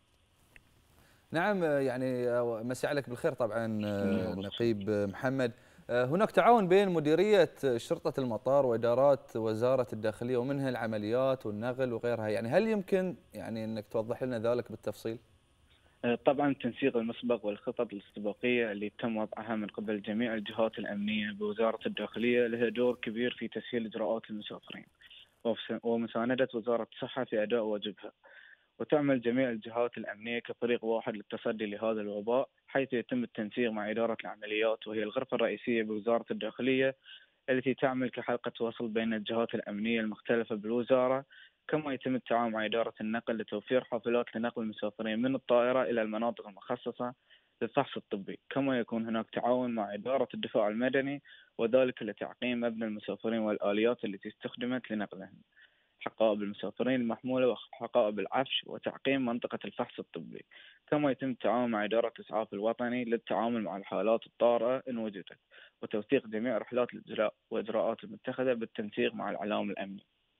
نعم، يعني مسي عليك بالخير طبعا نقيب محمد. هناك تعاون بين مديرية شرطة المطار وإدارات وزارة الداخلية ومنها العمليات والنقل وغيرها، يعني هل يمكن يعني أنك توضح لنا ذلك بالتفصيل؟ طبعا التنسيق المسبق والخطط الاستباقية اللي تم وضعها من قبل جميع الجهات الأمنية بوزارة الداخلية لها دور كبير في تسهيل إجراءات المسافرين ومساندة وزارة الصحة في أداء واجبها. وتعمل جميع الجهات الأمنية كفريق واحد للتصدي لهذا الوباء، حيث يتم التنسيق مع إدارة العمليات وهي الغرفة الرئيسية بوزارة الداخلية التي تعمل كحلقة وصل بين الجهات الأمنية المختلفة بالوزارة. كما يتم التعاون مع إدارة النقل لتوفير حافلات لنقل المسافرين من الطائرة إلى المناطق المخصصة للفحص الطبي. كما يكون هناك تعاون مع إدارة الدفاع المدني وذلك لتعقيم مبنى المسافرين والآليات التي استخدمت لنقلهم، حقائب المسافرين المحمولة وحقائب العفش، وتعقيم منطقة الفحص الطبي. كما يتم التعاون مع إدارة الإسعاف الوطني للتعامل مع الحالات الطارئة إن وجدت، وتوثيق جميع رحلات الإجراء وإجراءات المتخذة بالتنسيق مع الإعلام الأمني.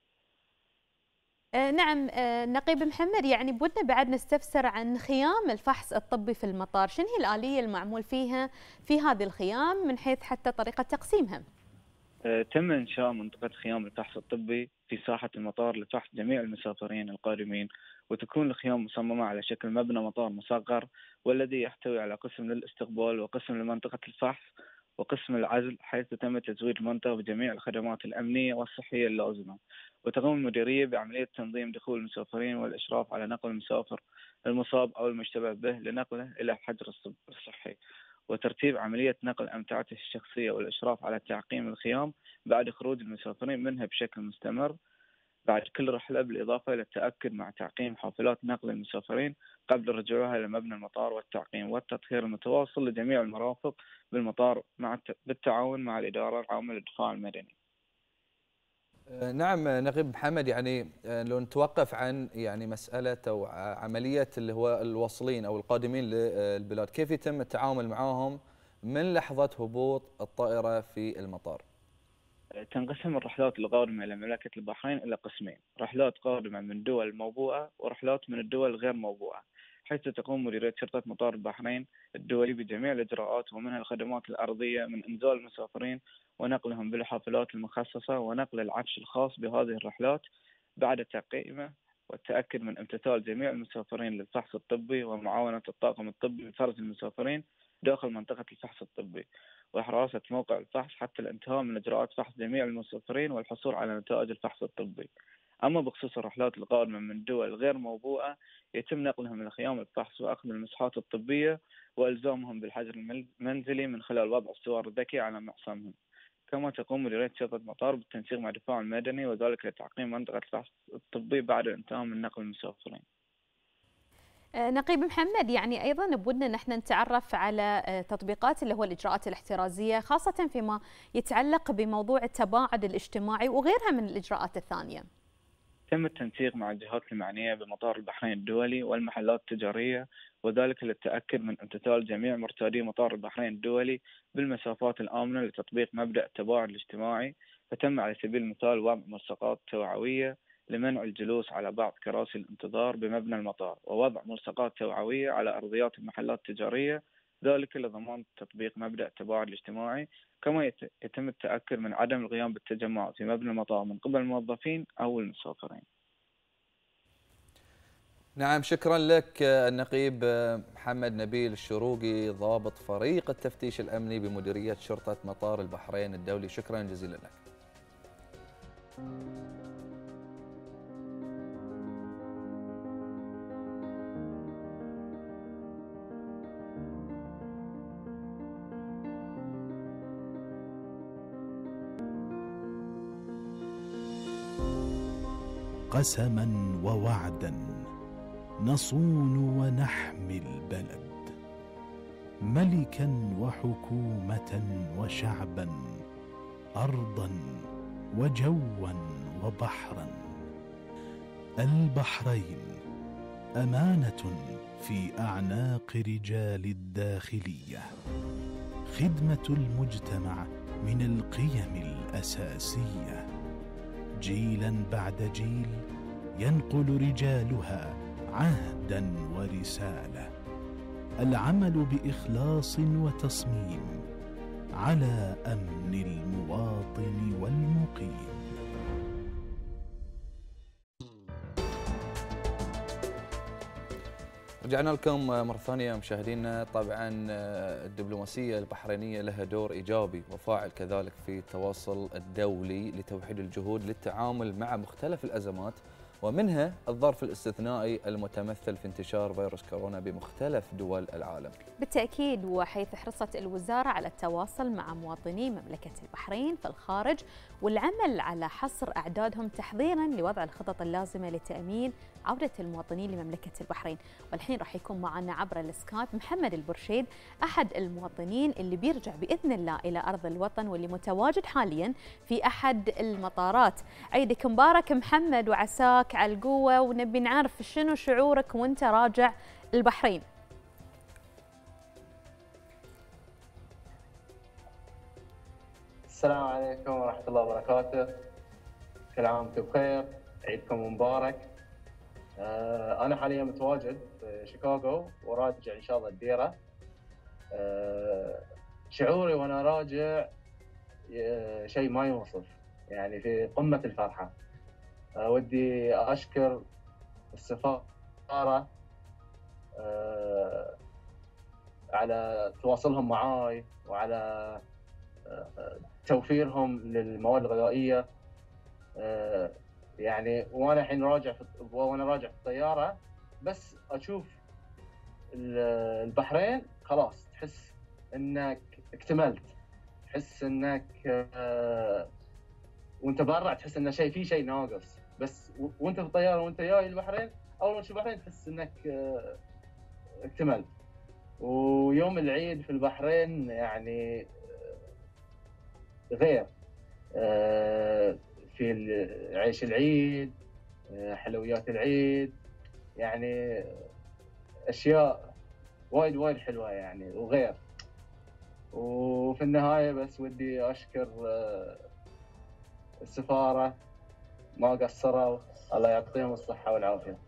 آه نعم آه نقيب محمد، يعني بودنا بعد نستفسر عن خيام الفحص الطبي في المطار، شنو هي الآلية المعمول فيها في هذه الخيام من حيث حتى طريقة تقسيمها؟ آه تم إنشاء منطقة خيام الفحص الطبي في ساحة المطار لفحص جميع المسافرين القادمين، وتكون الخيام مصممة على شكل مبنى مطار مصغر، والذي يحتوي على قسم للاستقبال وقسم لمنطقة الفحص وقسم العزل، حيث تم تزويد المنطقة بجميع الخدمات الأمنية والصحية اللازمة. وتقوم المديرية بعملية تنظيم دخول المسافرين والإشراف على نقل المسافر المصاب أو المشتبه به لنقله إلى الحجر الصحي، وترتيب عملية نقل أمتعته الشخصية والإشراف على تعقيم الخيام بعد خروج المسافرين منها بشكل مستمر بعد كل رحلة، بالإضافة إلى التأكد مع تعقيم حافلات نقل المسافرين قبل رجوعها إلى مبنى المطار، والتعقيم والتطهير المتواصل لجميع المرافق بالمطار مع بالتعاون مع الإدارة العامة للدفاع المدني. نعم نقيب محمد، يعني لو نتوقف عن يعني مسألة أو عملية اللي هو الواصلين أو القادمين للبلاد، كيف يتم التعامل معهم من لحظة هبوط الطائرة في المطار؟ تنقسم الرحلات القادمة إلى مملكة البحرين إلى قسمين: رحلات قادمة من دول موبوءة ورحلات من الدول الغير موبوءة، حيث تقوم مديرية شرطة مطار البحرين الدولي بجميع الإجراءات ومنها الخدمات الأرضية من إنزال المسافرين ونقلهم بالحافلات المخصصة ونقل العفش الخاص بهذه الرحلات بعد تعقيمه، والتأكد من امتثال جميع المسافرين للفحص الطبي ومعاونة الطاقم الطبي بفرز المسافرين داخل منطقة الفحص الطبي، وحراسة موقع الفحص حتى الانتهاء من إجراءات فحص جميع المسافرين والحصول على نتائج الفحص الطبي. أما بخصوص الرحلات القادمة من دول غير موبوءة، يتم نقلهم إلى خيام الفحص وأخذ المسحات الطبية وإلزامهم بالحجر المنزلي من خلال وضع السوار الذكي على معصمهم. كما تقوم مديرية شرطة المطار بالتنسيق مع الدفاع المدني وذلك لتعقيم منطقة الفحص الطبي بعد الانتهاء من نقل المسافرين. نقيب محمد، يعني أيضا بودنا نحن نتعرف على تطبيقات اللي هو الإجراءات الاحترازية، خاصة فيما يتعلق بموضوع التباعد الاجتماعي وغيرها من الإجراءات الثانية. تم التنسيق مع الجهات المعنية بمطار البحرين الدولي والمحلات التجارية، وذلك للتأكد من امتثال جميع مرتادي مطار البحرين الدولي بالمسافات الآمنة لتطبيق مبدأ التباعد الاجتماعي. فتم على سبيل المثال وضع ملصقات توعوية لمنع الجلوس على بعض كراسي الانتظار بمبنى المطار، ووضع ملصقات توعوية على أرضيات المحلات التجارية ذلك لضمان تطبيق مبدأ التباعد الاجتماعي، كما يت- يتم التأكد من عدم القيام بالتجمع في مبنى المطار من قبل الموظفين أو المسافرين. نعم، شكرا لك النقيب محمد نبيل الشروقي ضابط فريق التفتيش الأمني بمديرية شرطة مطار البحرين الدولي، شكرا جزيلا لك. قسما ووعدا نصون ونحمي البلد، ملكا وحكومة وشعبا، أرضا وجوا وبحرا. البحرين أمانة في أعناق رجال الداخلية، خدمة المجتمع من القيم الأساسية، جيلا بعد جيل ينقل رجالها عهدا ورسالة، العمل بإخلاص وتصميم على أمن المواطن والمقيم. رجعنا لكم مرة ثانية مشاهدينا. طبعا الدبلوماسية البحرينية لها دور إيجابي وفاعل كذلك في التواصل الدولي لتوحيد الجهود للتعامل مع مختلف الأزمات، ومنها الظرف الاستثنائي المتمثل في انتشار فيروس كورونا بمختلف دول العالم. بالتأكيد، وحيث حرصت الوزارة على التواصل مع مواطني مملكة البحرين في الخارج والعمل على حصر أعدادهم تحضيراً لوضع الخطط اللازمة لتأمين عودة المواطنين لمملكة البحرين. والحين راح يكون معنا عبر السكايب محمد البرشيد، أحد المواطنين اللي بيرجع بإذن الله إلى أرض الوطن واللي متواجد حالياً في أحد المطارات. عيدك مبارك محمد وعساك على القوة، ونبي نعرف شنو شعورك وانت راجع البحرين. السلام عليكم ورحمة الله وبركاته، كل عام وانتم بخير، عيدكم مبارك. آه أنا حاليا متواجد في شيكاغو وراجع إن شاء الله الديرة. آه شعوري وأنا راجع آه شيء ما يوصف، يعني في قمة الفرحة. آه ودي أشكر السفارة آه على تواصلهم معاي وعلى توفيرهم للمواد الغذائية. يعني وانا الحين راجع في وانا راجع في الطيارة بس اشوف البحرين خلاص تحس انك اكتملت، تحس انك وانت برا تحس ان شيء في شيء ناقص، بس وانت في الطيارة وانت جاي البحرين اول ما تشوف البحرين تحس انك اكتملت. ويوم العيد في البحرين يعني غير، في عيش العيد، حلويات العيد، يعني أشياء وايد وايد حلوة يعني وغير. وفي النهاية بس ودي أشكر السفارة، ما قصروا، الله يعطيهم الصحة والعافية.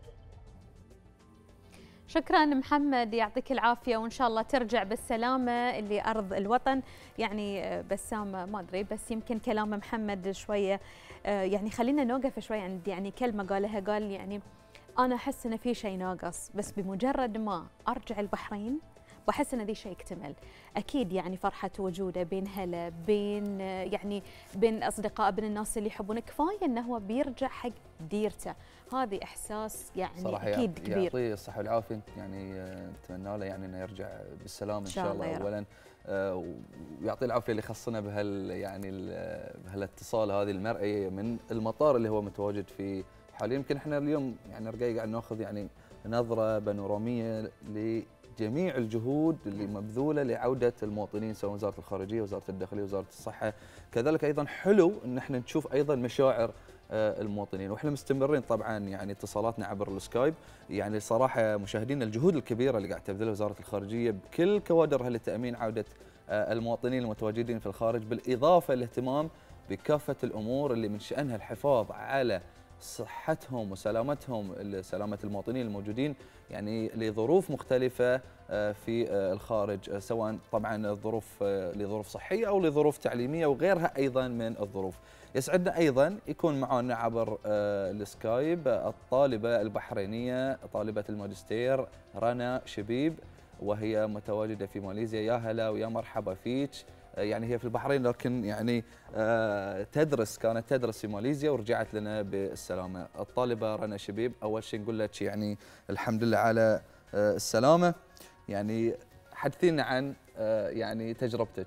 شكرا محمد، يعطيك العافية وإن شاء الله ترجع بالسلامة لأرض الوطن. يعني بسام ما أدري، بس يمكن كلام محمد شوية يعني خلينا نوقف شوية عند يعني كلمة قالها، قال يعني أنا أحس إن في شيء ناقص، بس بمجرد ما أرجع البحرين واحس ان ذي شيء يكتمل. اكيد يعني فرحه وجوده بين هلا بين يعني بين اصدقاء بين الناس اللي يحبونه، كفايه انه هو بيرجع حق ديرته، هذه احساس يعني صراحة اكيد كبير. يعطيه الصحه والعافيه، يعني نتمنى له يعني انه يرجع بالسلامه ان شاء الله اولا، ويعطيه العافيه اللي خصنا بهال يعني بهالاتصال هذه المرئي من المطار اللي هو متواجد فيه حاليا. يمكن احنا اليوم يعني رجاي قاعد ناخذ يعني نظره بانوراميه ل جميع الجهود اللي مبذوله لعوده المواطنين، سواء وزاره الخارجيه، وزاره الداخليه، وزاره الصحه. كذلك ايضا حلو ان احنا نشوف ايضا مشاعر المواطنين، واحنا مستمرين طبعا يعني اتصالاتنا عبر السكايب. يعني صراحه مشاهدينا الجهود الكبيره اللي قاعد تبذلها وزاره الخارجيه بكل كوادرها لتامين عوده المواطنين المتواجدين في الخارج، بالاضافه للاهتمام بكافه الامور اللي من شانها الحفاظ على صحتهم وسلامتهم، سلامة المواطنين الموجودين يعني لظروف مختلفة في الخارج، سواء طبعا الظروف لظروف صحية أو لظروف تعليمية وغيرها أيضا من الظروف. يسعدنا أيضا يكون معنا عبر السكايب الطالبة البحرينية طالبة الماجستير رنا شبيب، وهي متواجدة في ماليزيا. يا هلا ويا مرحبا فيك. يعني هي في البحرين لكن يعني تدرس كانت تدرس في ماليزيا ورجعت لنا بالسلامة. الطالبة رنا شبيب، أول شيء نقول لك يعني الحمد لله على السلامة. يعني حدثينا عن يعني تجربتك.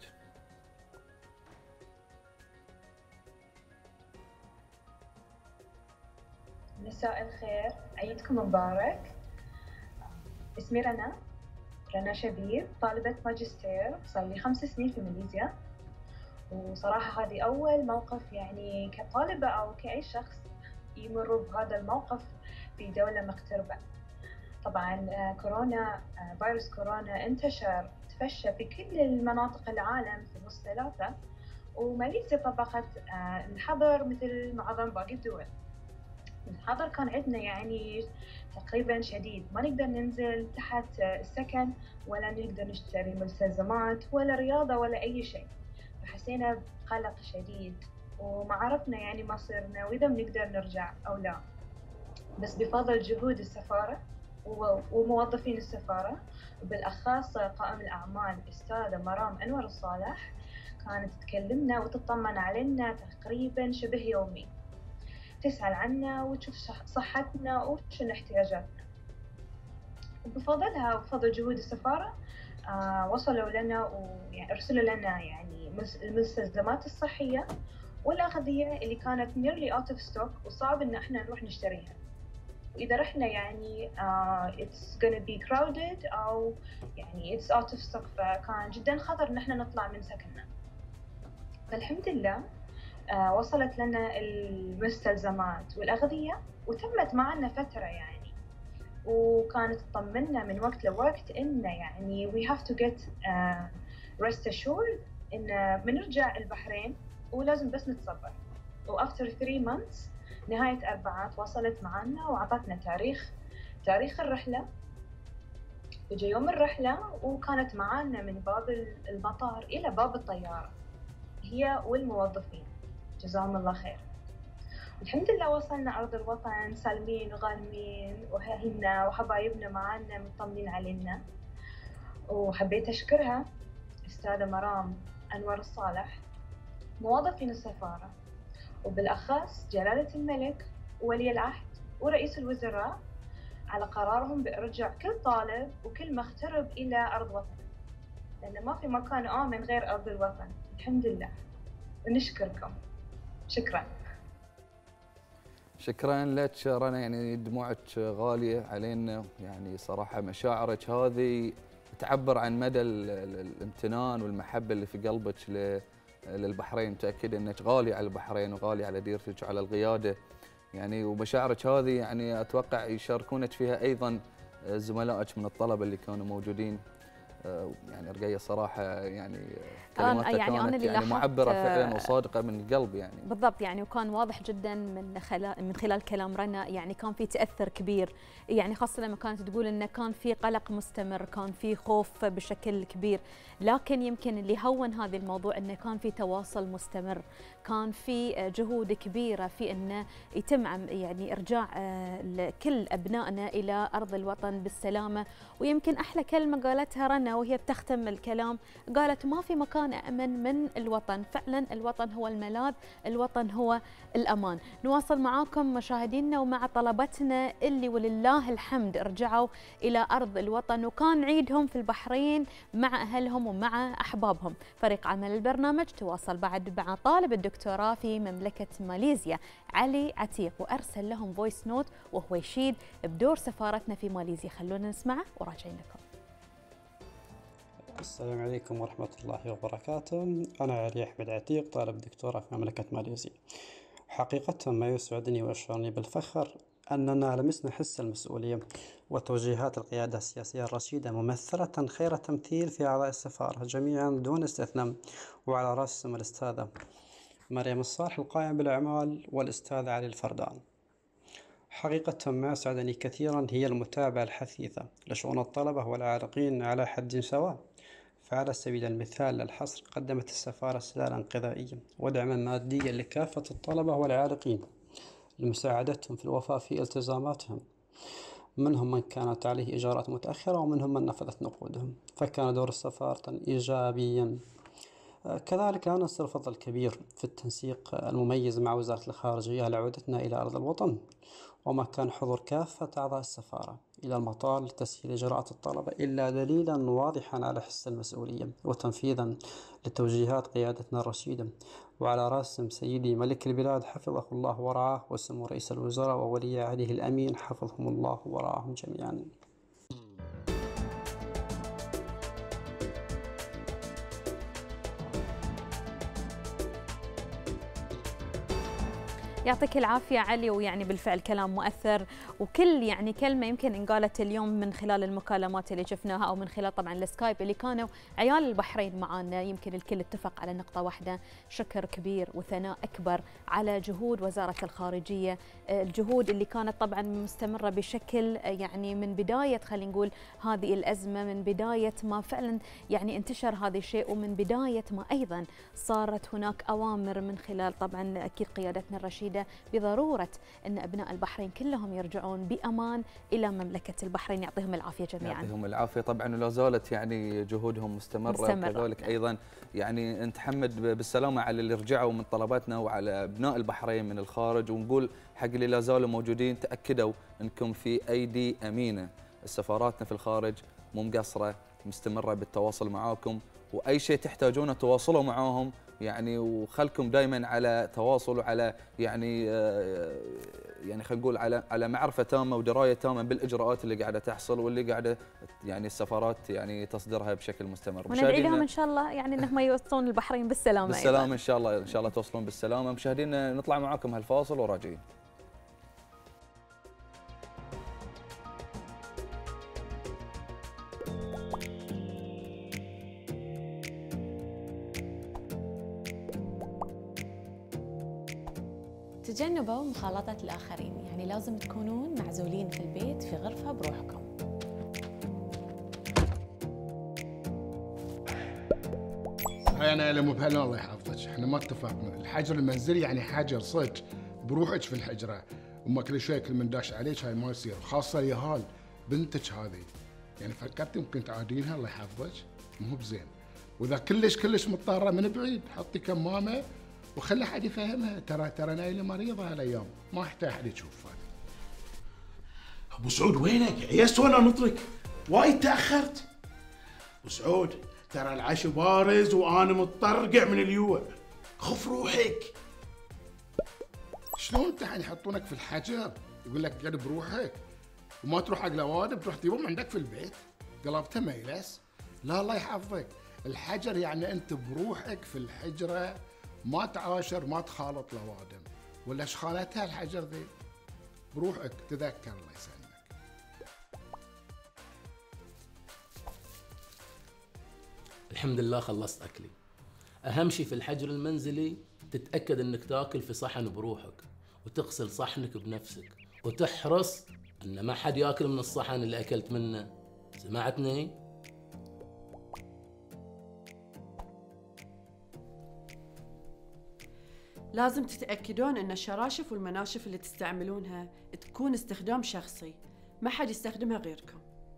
مساء الخير، عيدكم مبارك. اسمي رنا رنا شبيب، طالبة ماجستير، صار لي خمس سنين في ماليزيا. وصراحة هذه أول موقف يعني كطالبة أو كأي شخص يمر بهذا الموقف في دولة مغتربة. طبعا كورونا، فيروس كورونا انتشر تفشى في كل المناطق العالم في نص ثلاثة، وماليزيا طبقت الحظر مثل معظم باقي الدول. الحظر كان عندنا يعني تقريبا شديد، ما نقدر ننزل تحت السكن ولا نقدر نشتري مستلزمات ولا رياضة ولا أي شيء، فحسينا بقلق شديد وما عرفنا يعني مصيرنا وإذا بنقدر نرجع أو لا. بس بفضل جهود السفارة وموظفين السفارة وبالأخص قائم الأعمال أستاذة مرام أنور الصالح، كانت تكلمنا وتطمن علينا تقريبا شبه يومي، تسأل عنا وتشوف صحتنا وشنو احتياجاتنا. وبفضلها وبفضل جهود السفارة آه وصلوا لنا ويعني أرسلوا لنا يعني المستلزمات الصحية والأغذية اللي كانت nearly out of stock وصعب إن احنا نروح نشتريها. وإذا رحنا يعني uh, it's gonna be crowded أو يعني it's out of stock، فكان جدا خطر إن احنا نطلع من سكننا. فالحمد لله uh, وصلت لنا المستلزمات والأغذية وتمت معنا فترة يعني، وكانت تطمنا من وقت لوقت إن يعني we have to get uh, rest assured إن بنرجع البحرين ولازم بس نتصبر. وafter three months نهاية أربعات وصلت معنا وعطتنا تاريخ تاريخ الرحلة، وجا يوم الرحلة وكانت معنا من باب المطار إلى باب الطيارة هي والموظفين، جزاهم الله خير. الحمد لله وصلنا أرض الوطن سالمين وغانمين وأهلنا وحبايبنا معنا مطمنين علينا. وحبيت أشكرها أستاذة مرام أنور الصالح، موظفين السفارة وبالأخص جلالة الملك وولي العهد ورئيس الوزراء على قرارهم بإرجاع كل طالب وكل مغترب إلى أرض وطنه، لأن ما في مكان آمن غير أرض الوطن. الحمد لله ونشكركم. شكرا. شكرا لك رنا، يعني دموعك غالية علينا، يعني صراحة مشاعرك هذه تعبر عن مدى الامتنان والمحبة اللي في قلبك للبحرين. متأكد أنك غالية على البحرين وغالية على ديرتك وعلى القيادة يعني، ومشاعرك هذه يعني أتوقع يشاركونك فيها أيضا زملائك من الطلبة اللي كانوا موجودين. يعني رقية صراحة يعني كلماتها يعني كانت أنا يعني معبرة فعلا وصادقة من القلب يعني. بالضبط يعني، وكان واضح جدا من خلال من خلال كلام رنا يعني كان في تأثر كبير، يعني خاصة لما كانت تقول إنه كان في قلق مستمر، كان في خوف بشكل كبير، لكن يمكن اللي هون هذا الموضوع إنه كان في تواصل مستمر، كان في جهود كبيرة في إنه يتم يعني إرجاع كل أبنائنا إلى أرض الوطن بالسلامة. ويمكن أحلى كلمة قالتها رنا وهي بتختم الكلام، قالت ما في مكان أمن من الوطن. فعلا الوطن هو الملاذ، الوطن هو الأمان. نواصل معاكم مشاهدينا ومع طلبتنا اللي ولله الحمد رجعوا إلى أرض الوطن وكان عيدهم في البحرين مع أهلهم ومع أحبابهم. فريق عمل البرنامج تواصل بعد مع طالب الدكتوراه في مملكة ماليزيا علي عتيق وأرسل لهم فويس نوت وهو يشيد بدور سفارتنا في ماليزيا. خلونا نسمعه وراجعين لكم. السلام عليكم ورحمة الله وبركاته. أنا علي أحمد عتيق طالب دكتوراه في مملكة ماليزيا. حقيقة ما يسعدني ويشعرني بالفخر أننا لمسنا حس المسؤولية وتوجيهات القيادة السياسية الرشيدة ممثلة خير تمثيل في أعضاء السفارة جميعا دون استثناء، وعلى رأسهم الأستاذة مريم الصالح القائم بالأعمال والأستاذ علي الفردان. حقيقة ما أسعدني كثيرا هي المتابعة الحثيثة لشؤون الطلبة والعالقين على حد سواء. فعلى سبيل المثال للحصر قدمت السفارة سلالة انقذائية ودعما ماديا لكافة الطلبة والعالقين لمساعدتهم في الوفاء في التزاماتهم، منهم من كانت عليه إجراءات متأخرة ومنهم من نفذت نقودهم، فكان دور السفارة إيجابيا. كذلك لا ننسى الفضل الكبير في التنسيق المميز مع وزارة الخارجية لعودتنا إلى أرض الوطن، وما كان حضور كافة أعضاء السفارة إلى المطار لتسهيل إجراءات الطلبة إلا دليلا واضحا على حس المسؤولية وتنفيذا لتوجيهات قيادتنا الرشيدة، وعلى راسهم سيدي ملك البلاد حفظه الله ورعاه، وسمو رئيس الوزراء وولي عهده الأمين حفظهم الله ورعاهم جميعا. يعطيك العافية علي، ويعني بالفعل كلام مؤثر، وكل يعني كلمة يمكن انقالت اليوم من خلال المكالمات اللي شفناها أو من خلال طبعا السكايب اللي كانوا عيال البحرين معانا، يمكن الكل اتفق على نقطة واحدة: شكر كبير وثناء أكبر على جهود وزارة الخارجية، الجهود اللي كانت طبعا مستمرة بشكل يعني من بداية خلينا نقول هذه الأزمة، من بداية ما فعلا يعني انتشر هذا الشيء، ومن بداية ما أيضا صارت هناك أوامر من خلال طبعا أكيد قيادتنا الرشيدة بضرورة أن أبناء البحرين كلهم يرجعون بأمان إلى مملكة البحرين. يعطيهم العافية جميعا. يعطيهم العافية طبعا، ولا زالت يعني جهودهم مستمرة, مستمرة. وكذلك أيضا يعني نتحمد بالسلامة على اللي رجعوا من طلباتنا وعلى أبناء البحرين من الخارج، ونقول حق اللي لا زالوا موجودين تأكدوا أنكم في أيدي أمينة. السفاراتنا في الخارج مو مقصرة، مستمرة بالتواصل معاكم، وأي شيء تحتاجونه تواصلوا معاهم يعني، وخلكم دائما على تواصل وعلى يعني يعني خلينا نقول على على معرفه تامه ودرايه تامه بالاجراءات اللي قاعده تحصل واللي قاعده يعني السفارات يعني تصدرها بشكل مستمر. وندعي لهم ان شاء الله يعني انهم يوصلون البحرين بالسلامه. بالسلامه أيضاً. ان شاء الله ان شاء الله توصلون بالسلامه. مشاهدينا نطلع معاكم هالفاصل وراجعين. تجنبوا مخالطة الآخرين، يعني لازم تكونون معزولين في البيت في غرفة بروحكم. هاي أنا ألم بهلا الله يحفظك، احنا ما اتفقنا، الحجر المنزلي يعني حجر صدق بروحك في الحجرة، وما كل شوي كل من داش عليك هاي ما يصير، خاصة يهال بنتك هذه، يعني فكرتي ممكن تعادينها الله يحفظك؟ مو بزين، وإذا كلش كلش مضطرة من بعيد حطي كمامة وخلي حد يفهمها، ترى ترى نايله مريضه هالايام، ما يحتاج حد يشوفها. ابو سعود وينك؟ عيست وانا نطرك، وايد تاخرت. ابو سعود ترى العشاء بارز وانا متطرقع من اليوع، خف روحك. شلون انت الحين يحطونك في الحجر يقول لك قعد بروحك وما تروح حق الاوادم، تروح تجيبهم عندك في البيت؟ قلبته ميلس؟ لا الله يحفظك، الحجر يعني انت بروحك في الحجره، ما تعاشر ما تخالط الاوادم، ولا ايش خالتها الحجر ذي؟ بروحك تذكر الله يسلمك. الحمد لله خلصت اكلي. اهم شيء في الحجر المنزلي تتاكد انك تاكل في صحن بروحك، وتغسل صحنك بنفسك، وتحرص ان ما حد ياكل من الصحن اللي اكلت منه. سمعتني؟ لازم تتأكدون أن الشراشف والمناشف اللي تستعملونها تكون استخدام شخصي، ما حد يستخدمها غيركم.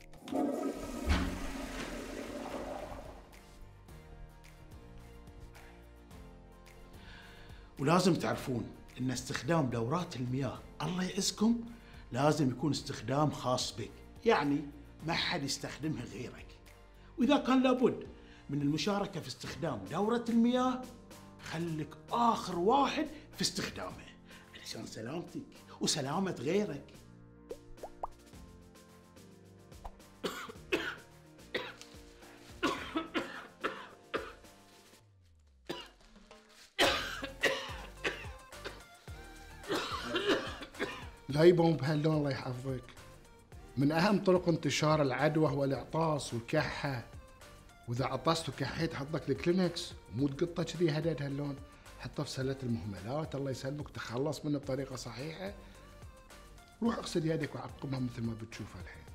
ولازم تعرفون أن استخدام دورات المياه الله يعزكم لازم يكون استخدام خاص بك، يعني ما حد يستخدمها غيرك. وإذا كان لابد من المشاركة في استخدام دورة المياه خليك آخر واحد في استخدامه علشان سلامتك وسلامة غيرك. لا يبون بهاللون الله يحفظك. من أهم طرق انتشار العدوى هو الإعطاس والكحة، وإذا عطست وكحيت حط لك الكلينكس، مو تقطه كذي هدد هاللون، حطه في سلة المهملات الله يسلمك، تخلص منه بطريقة صحيحة. روح اغسل يدك وعقمها مثل ما بتشوفها الحين.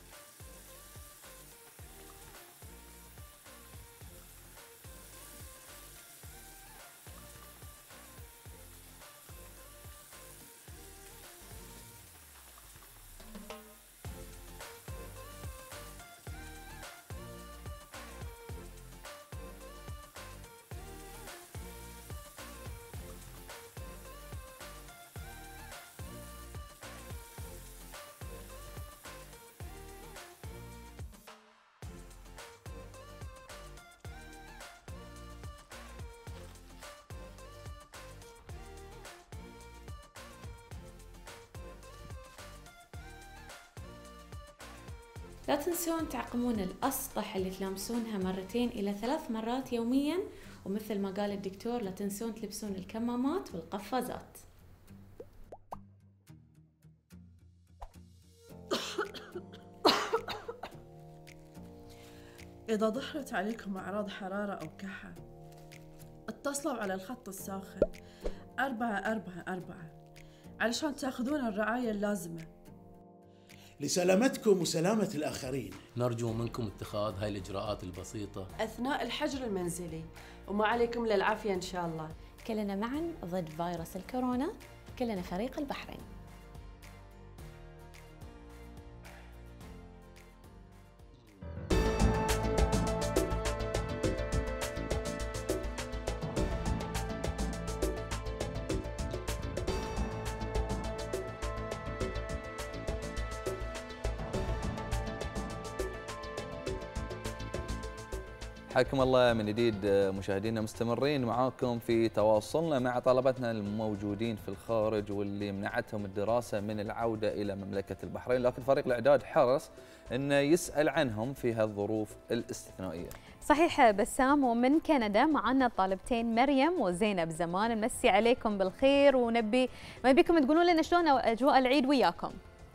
لا تنسون تعقمون الأسطح اللي تلامسونها مرتين إلى ثلاث مرات يومياً، ومثل ما قال الدكتور لا تنسون تلبسون الكمامات والقفازات. إذا ظهرت عليكم أعراض حرارة أو كحة اتصلوا على الخط الساخن أربعة أربعة أربعة علشان تأخذون الرعاية اللازمة لسلامتكم وسلامة الآخرين. نرجو منكم اتخاذ هاي الإجراءات البسيطة أثناء الحجر المنزلي، وما عليكم للعافية إن شاء الله. كلنا معاً ضد فيروس الكورونا، كلنا فريق البحرين. حياكم الله من جديد مشاهدينا، مستمرين معاكم في تواصلنا مع طلبتنا الموجودين في الخارج واللي منعتهم الدراسة من العودة إلى مملكة البحرين، لكن فريق الإعداد حرص أنه يسأل عنهم في هالظروف الاستثنائية. صحيح بسام، ومن كندا معنا الطالبتين مريم وزينب زمان. نمسي عليكم بالخير ونبي ما بيكم تقولون لنا شلون أجواء العيد وياكم.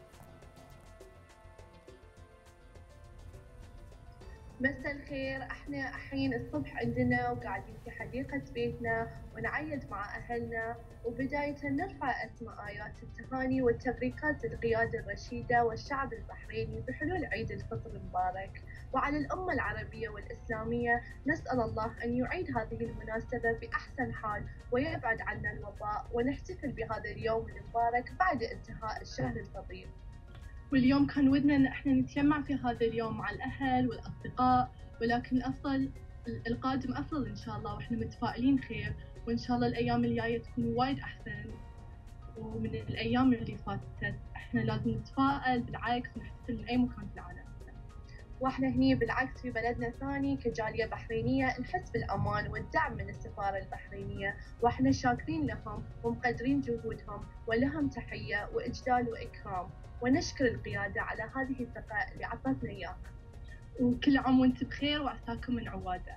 مساء الخير، احنا الحين الصبح عندنا وقاعدين في حديقة بيتنا ونعيد مع أهلنا، وبداية نرفع أسماء آيات التهاني والتبريكات للقيادة الرشيدة والشعب البحريني بحلول عيد الفطر المبارك، وعلى الأمة العربية والإسلامية نسأل الله أن يعيد هذه المناسبة بأحسن حال ويبعد عنا الوباء، ونحتفل بهذا اليوم المبارك بعد انتهاء الشهر الفضيل. واليوم كان ودنا ان احنا نتجمع في هذا اليوم مع الاهل والاصدقاء، ولكن الافضل القادم افضل ان شاء الله، واحنا متفائلين خير، وان شاء الله الايام الجايه تكون وايد احسن ومن الايام اللي فاتت. احنا لازم نتفائل بالعكس، نحتفل من اي مكان في العالم. واحنا هني بالعكس في بلدنا ثاني كجالية بحرينية نحس بالأمان والدعم من السفارة البحرينية، واحنا شاكرين لهم ومقدرين جهودهم ولهم تحية وإجلال وإكرام، ونشكر القيادة على هذه الثقة اللي عطتنا إياها. وكل عام وانت بخير وعساكم من عوادة.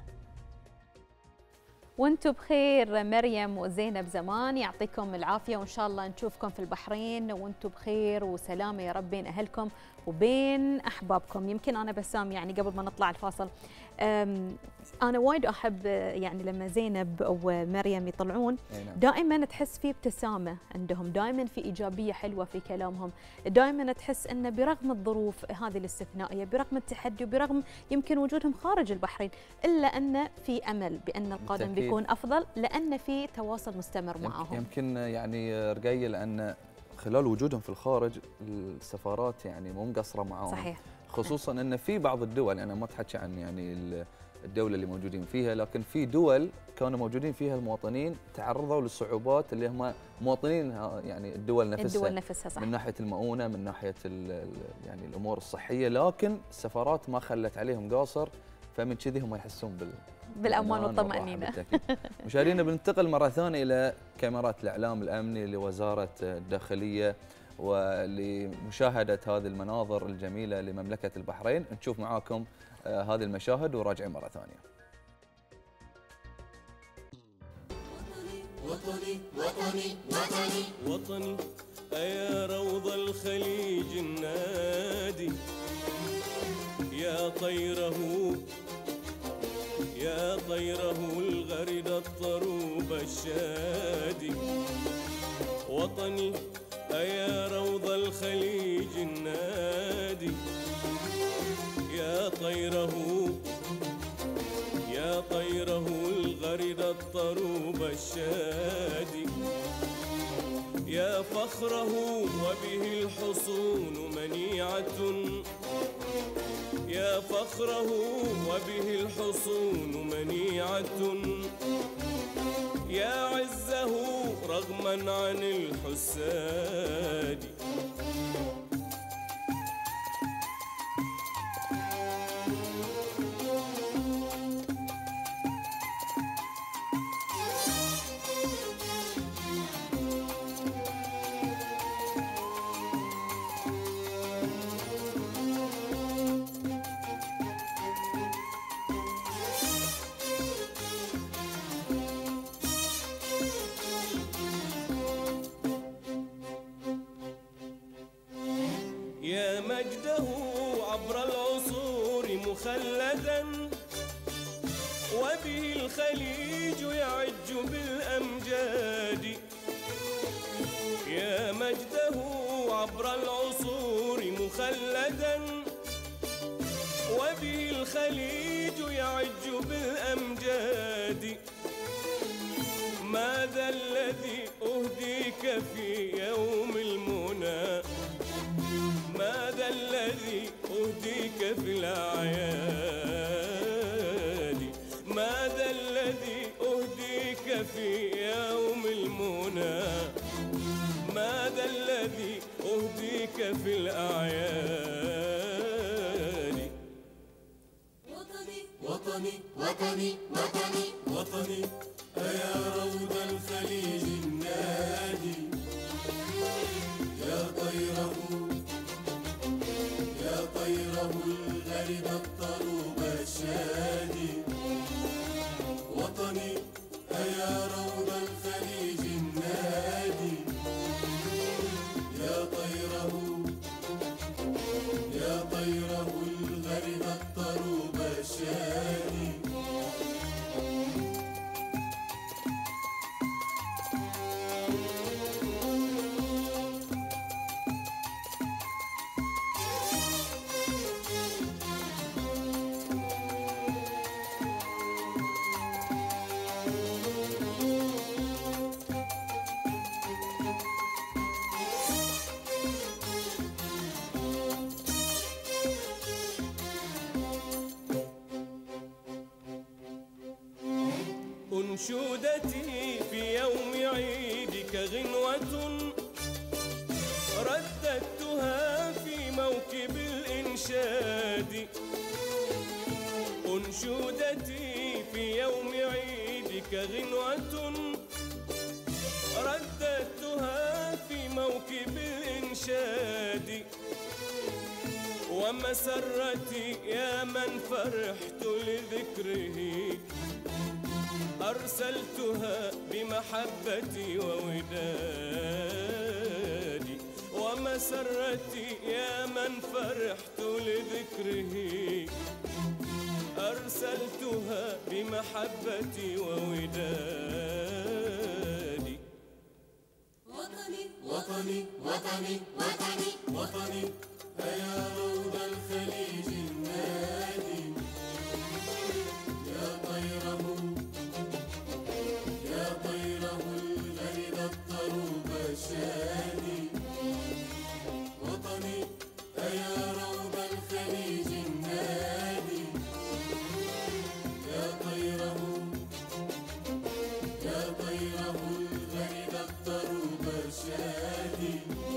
وانتم بخير مريم وزينب زمان، يعطيكم العافية، وإن شاء الله نشوفكم في البحرين وانتم بخير وسلامة يا رب بين أهلكم وبين أحبابكم. يمكن أنا بسام يعني قبل ما نطلع الفاصل أنا وايد أحب يعني لما زينب ومريم يطلعون دائما تحس في ابتسامة عندهم، دائما في إيجابية حلوة في كلامهم، دائما تحس أنه برغم الظروف هذه الاستثنائية، برغم التحدي وبرغم يمكن وجودهم خارج البحرين، إلا أن في أمل بأن القادم بالتأكيد بيكون أفضل، لأن في تواصل مستمر معهم. يمكن يعني رقي لأن خلال وجودهم في الخارج السفارات يعني مو مقصرة معاهم. صحيح. خصوصا أن في بعض الدول، أنا ما أتحكي عن يعني الدولة اللي موجودين فيها، لكن في دول كانوا موجودين فيها المواطنين تعرضوا للصعوبات اللي هم مواطنين يعني الدول نفسها الدول نفسها صح. من ناحية المؤونة، من ناحية يعني الأمور الصحية، لكن السفارات ما خلت عليهم قاصر، فمن كذي هم يحسون بال بالامان والطمأنينة. مشاهدينا بننتقل مرة ثانية إلى كاميرات الإعلام الأمني لوزارة الداخلية ولمشاهدة هذه المناظر الجميلة لمملكة البحرين. نشوف معاكم آه هذه المشاهد وراجعين مرة ثانية. وطني وطني وطني وطني أيا روض الخليج النادي، يا طيره يا طيره الغرد الطروب الشادي، وطني أيا روض الخليج النادي يا طيره يا طيره الغرد الطروب الشادي يا فخره وبه الحصون منيعة يا فخره وبه الحصون منيعة يا عزه رغما عن الحساد يا مجده عبر العصور مخلدا وبه الخليج يعج بالأمجاد يا مجده عبر العصور مخلدا وبه الخليج يعج بالأمجاد ماذا الذي أهديك في يوم المنى ماذا الذي أهديك في الأعياد ماذا الذي أهديك في يوم المنى ماذا الذي أهديك في الأعياد وطني وطني وطني وطني وطني أيا روض الخليج النادي يا طيره يا طيره الغرد الطروب الشادي وطني أيا روض الخليج النادي يا طيره يا طيره الغرد الطروب الشادي أنشودتي في يوم عيدك غنوة رددتها في موكب الإنشاد أنشودتي في يوم عيدك غنوة رددتها في موكب الإنشاد ومسرتي يا من فرحت لذكره أرسلتها بمحبتي وودادي ومسرتي يا من فرحت لذكره أرسلتها بمحبتي وودادي وطني وطني وطني وطني وطني أيا روض الخليج النادي يا طيره يا طيره الغرد الطروب الشادي وطني أيا روض الخليج النادي يا طيره يا طيره الغرد الطروب الشادي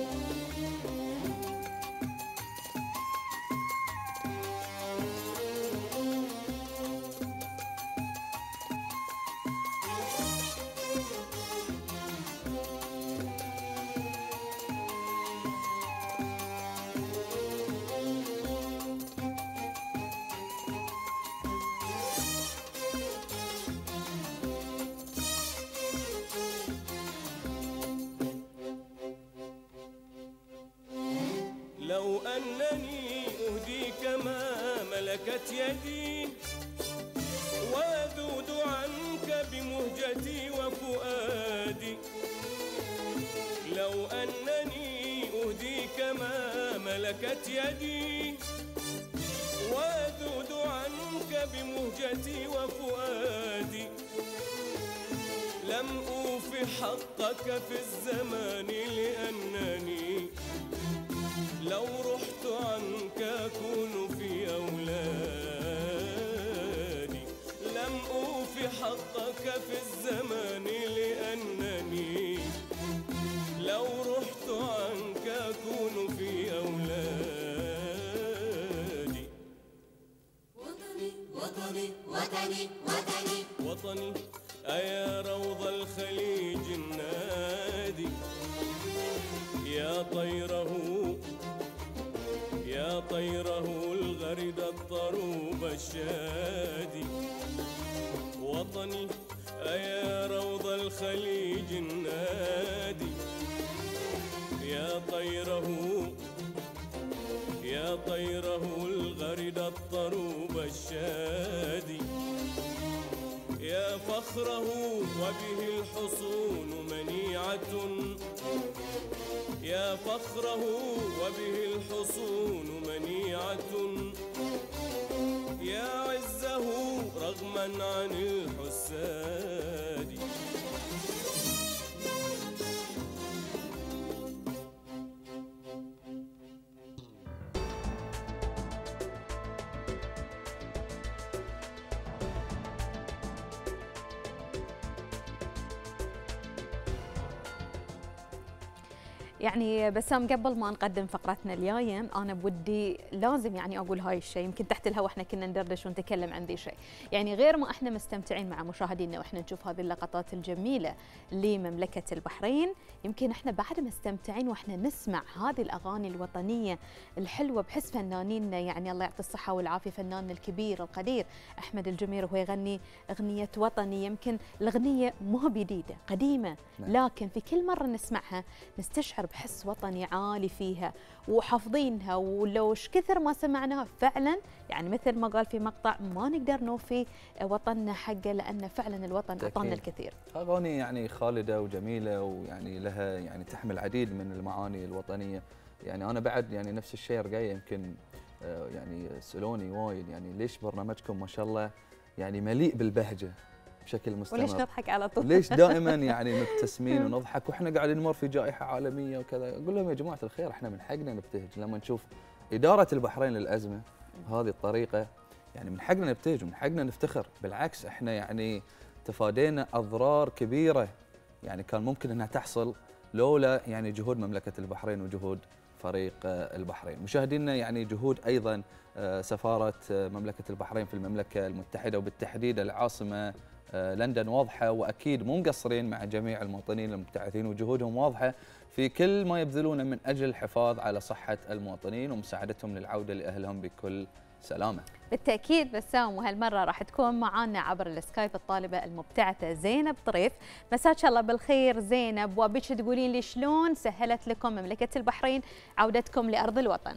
لو أنني أهديك ما ملكت يدي وأذود عنك بمهجتي وفؤادي لو أنني ما ملكت يدي، وأذود عنك بمهجتي وفؤادي. لم أوف حقك في الزمان لأنني لو رحت عنك أكون في أولادي. لم أوف حقك في الزمان لأنني لو رحت عنك أكون في أولادي. وطني وطني وطني وطني وطني أيا روض الخليج النادي، يا طيره يا طيره الغرد الطروب الشادي. وطني أيا روض الخليج النادي، يا طيره يا طيره الغرد الطروب الشادي. يا فخره وبه الحصون منيعة، يا فخره وبه الحصون منيعة. يا عزه رغما عن الحساد. يعني بسام قبل ما نقدم فقرتنا الجايه انا بودي لازم يعني اقول هاي الشيء، يمكن تحت الهواء احنا كنا ندردش ونتكلم عن ذي الشيء، يعني غير ما احنا مستمتعين مع مشاهدينا واحنا نشوف هذه اللقطات الجميله لمملكه البحرين، يمكن احنا بعد مستمتعين واحنا نسمع هذه الاغاني الوطنيه الحلوه بحس فنانينا، يعني الله يعطي الصحه والعافيه فناننا الكبير القدير احمد الجمير وهو يغني اغنيه وطني. يمكن الاغنيه مو جديده قديمه، لكن في كل مره نسمعها نستشعر بحس وطني عالي فيها وحافظينها، ولو ايش كثر ما سمعناها فعلا يعني مثل ما قال في مقطع ما نقدر نوفي وطننا حقه، لان فعلا الوطن اعطانا الكثير. اغاني يعني خالده وجميله ويعني لها يعني تحمل العديد من المعاني الوطنيه. يعني انا بعد يعني نفس الشيء رقيه يمكن يعني سالوني وايد يعني ليش برنامجكم ما شاء الله يعني مليء بالبهجه بشكل مستمر، وليش نضحك على طول؟ ليش دائما يعني مبتسمين ونضحك واحنا قاعدين نمر في جائحه عالميه وكذا؟ اقول لهم يا جماعه الخير احنا من حقنا نبتهج لما نشوف اداره البحرين للازمه بهذه الطريقه، يعني من حقنا نبتهج ومن حقنا نفتخر. بالعكس احنا يعني تفادينا اضرار كبيره يعني كان ممكن انها تحصل لولا يعني جهود مملكه البحرين وجهود فريق البحرين. مشاهدينا يعني جهود ايضا سفاره مملكه البحرين في المملكه المتحده وبالتحديد العاصمه لندن واضحه، واكيد مو مقصرين مع جميع المواطنين المبتعثين، وجهودهم واضحه في كل ما يبذلونه من اجل الحفاظ على صحه المواطنين ومساعدتهم للعوده لاهلهم بكل سلامه. بالتاكيد بسام، وهالمره راح تكون معنا عبر السكايب الطالبه المبتعثه زينب طريف. مساك الله بالخير زينب، وابيك تقولين لي شلون سهلت لكم مملكه البحرين عودتكم لارض الوطن؟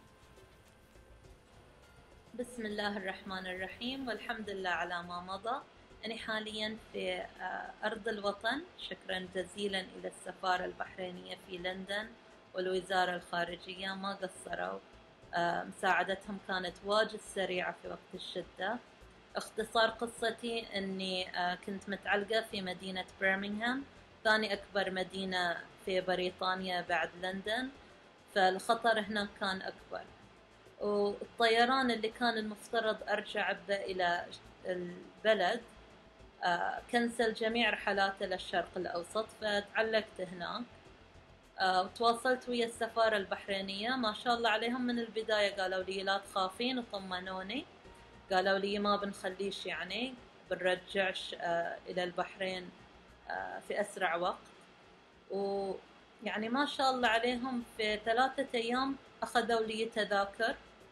بسم الله الرحمن الرحيم، والحمد لله على ما مضى. أنا حاليا في أرض الوطن، شكرا جزيلا إلى السفارة البحرينية في لندن والوزارة الخارجية، ما قصروا، مساعدتهم كانت واجد سريعة في وقت الشدة. اختصار قصتي أني كنت متعلقة في مدينة برمنغهام، ثاني أكبر مدينة في بريطانيا بعد لندن، فالخطر هناك كان أكبر. والطيران اللي كان المفترض أرجع به إلى البلد آه كنسل جميع رحلاته للشرق الأوسط، فتعلقت هناك. آه وتواصلت ويا السفارة البحرينية، ما شاء الله عليهم من البداية قالوا لي لا تخافين وطمنوني، قالوا لي ما بنخليش يعني بنرجعش آه إلى البحرين آه في أسرع وقت. ويعني ما شاء الله عليهم في ثلاثة أيام أخذوا لي تذاكر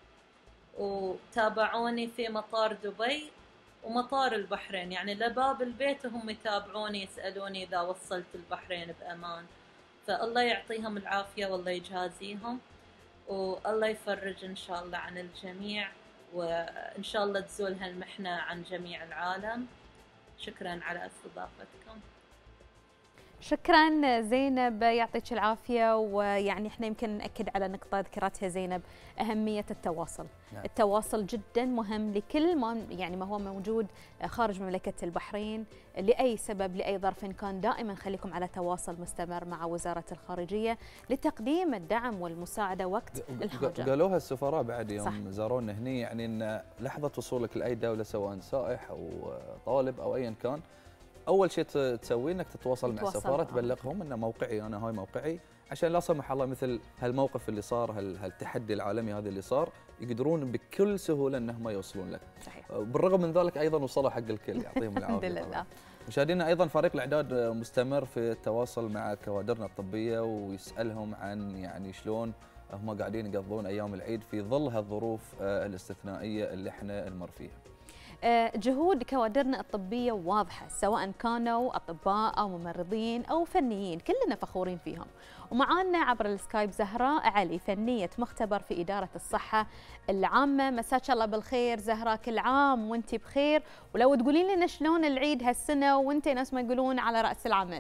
وتابعوني في مطار دبي ومطار البحرين، يعني لباب البيت وهم يتابعوني يسألوني إذا وصلت البحرين بأمان. فالله يعطيهم العافية والله يجازيهم، والله يفرج إن شاء الله عن الجميع، وإن شاء الله تزول هالمحنة عن جميع العالم. شكرا على استضافتكم. شكرا زينب، يعطيك العافيه. ويعني احنا يمكن ناكد على نقطه ذكرتها زينب، اهميه التواصل. نعم. التواصل جدا مهم لكل ما يعني ما هو موجود خارج مملكه البحرين لاي سبب لاي ظرف كان. دائما خليكم على تواصل مستمر مع وزاره الخارجيه لتقديم الدعم والمساعده وقت الحاجه. قالوها السفراء بعد يوم صح. زارونا هني، يعني ان لحظه وصولك لاي دوله سواء سائح او طالب او ايا كان، اول شيء تسويه انك تتواصل مع السفاره، تبلغهم ان موقعي انا هاي موقعي، عشان لا سمح الله مثل هالموقف اللي صار، هالتحدي العالمي هذا اللي صار، يقدرون بكل سهوله انهم يوصلون لك. صحيح. بالرغم من ذلك ايضا وصلوا حق الكل، يعطيهم العافيه. الحمد لله. مشاهدينا، ايضا فريق الاعداد مستمر في التواصل مع كوادرنا الطبيه ويسالهم عن يعني شلون هم قاعدين يقضون ايام العيد في ظل هالظروف الاستثنائيه اللي احنا نمر فيها. جهود كوادرنا الطبية واضحة، سواء كانوا أطباء أو ممرضين أو فنيين، كلنا فخورين فيهم. ومعانا عبر السكايب زهراء علي، فنية مختبر في إدارة الصحة العامة. مساك الله بالخير زهراء، كل عام وانت بخير، ولو تقولين لنا شلون العيد هالسنة وانت ناس ما يقولون على رأس العمل.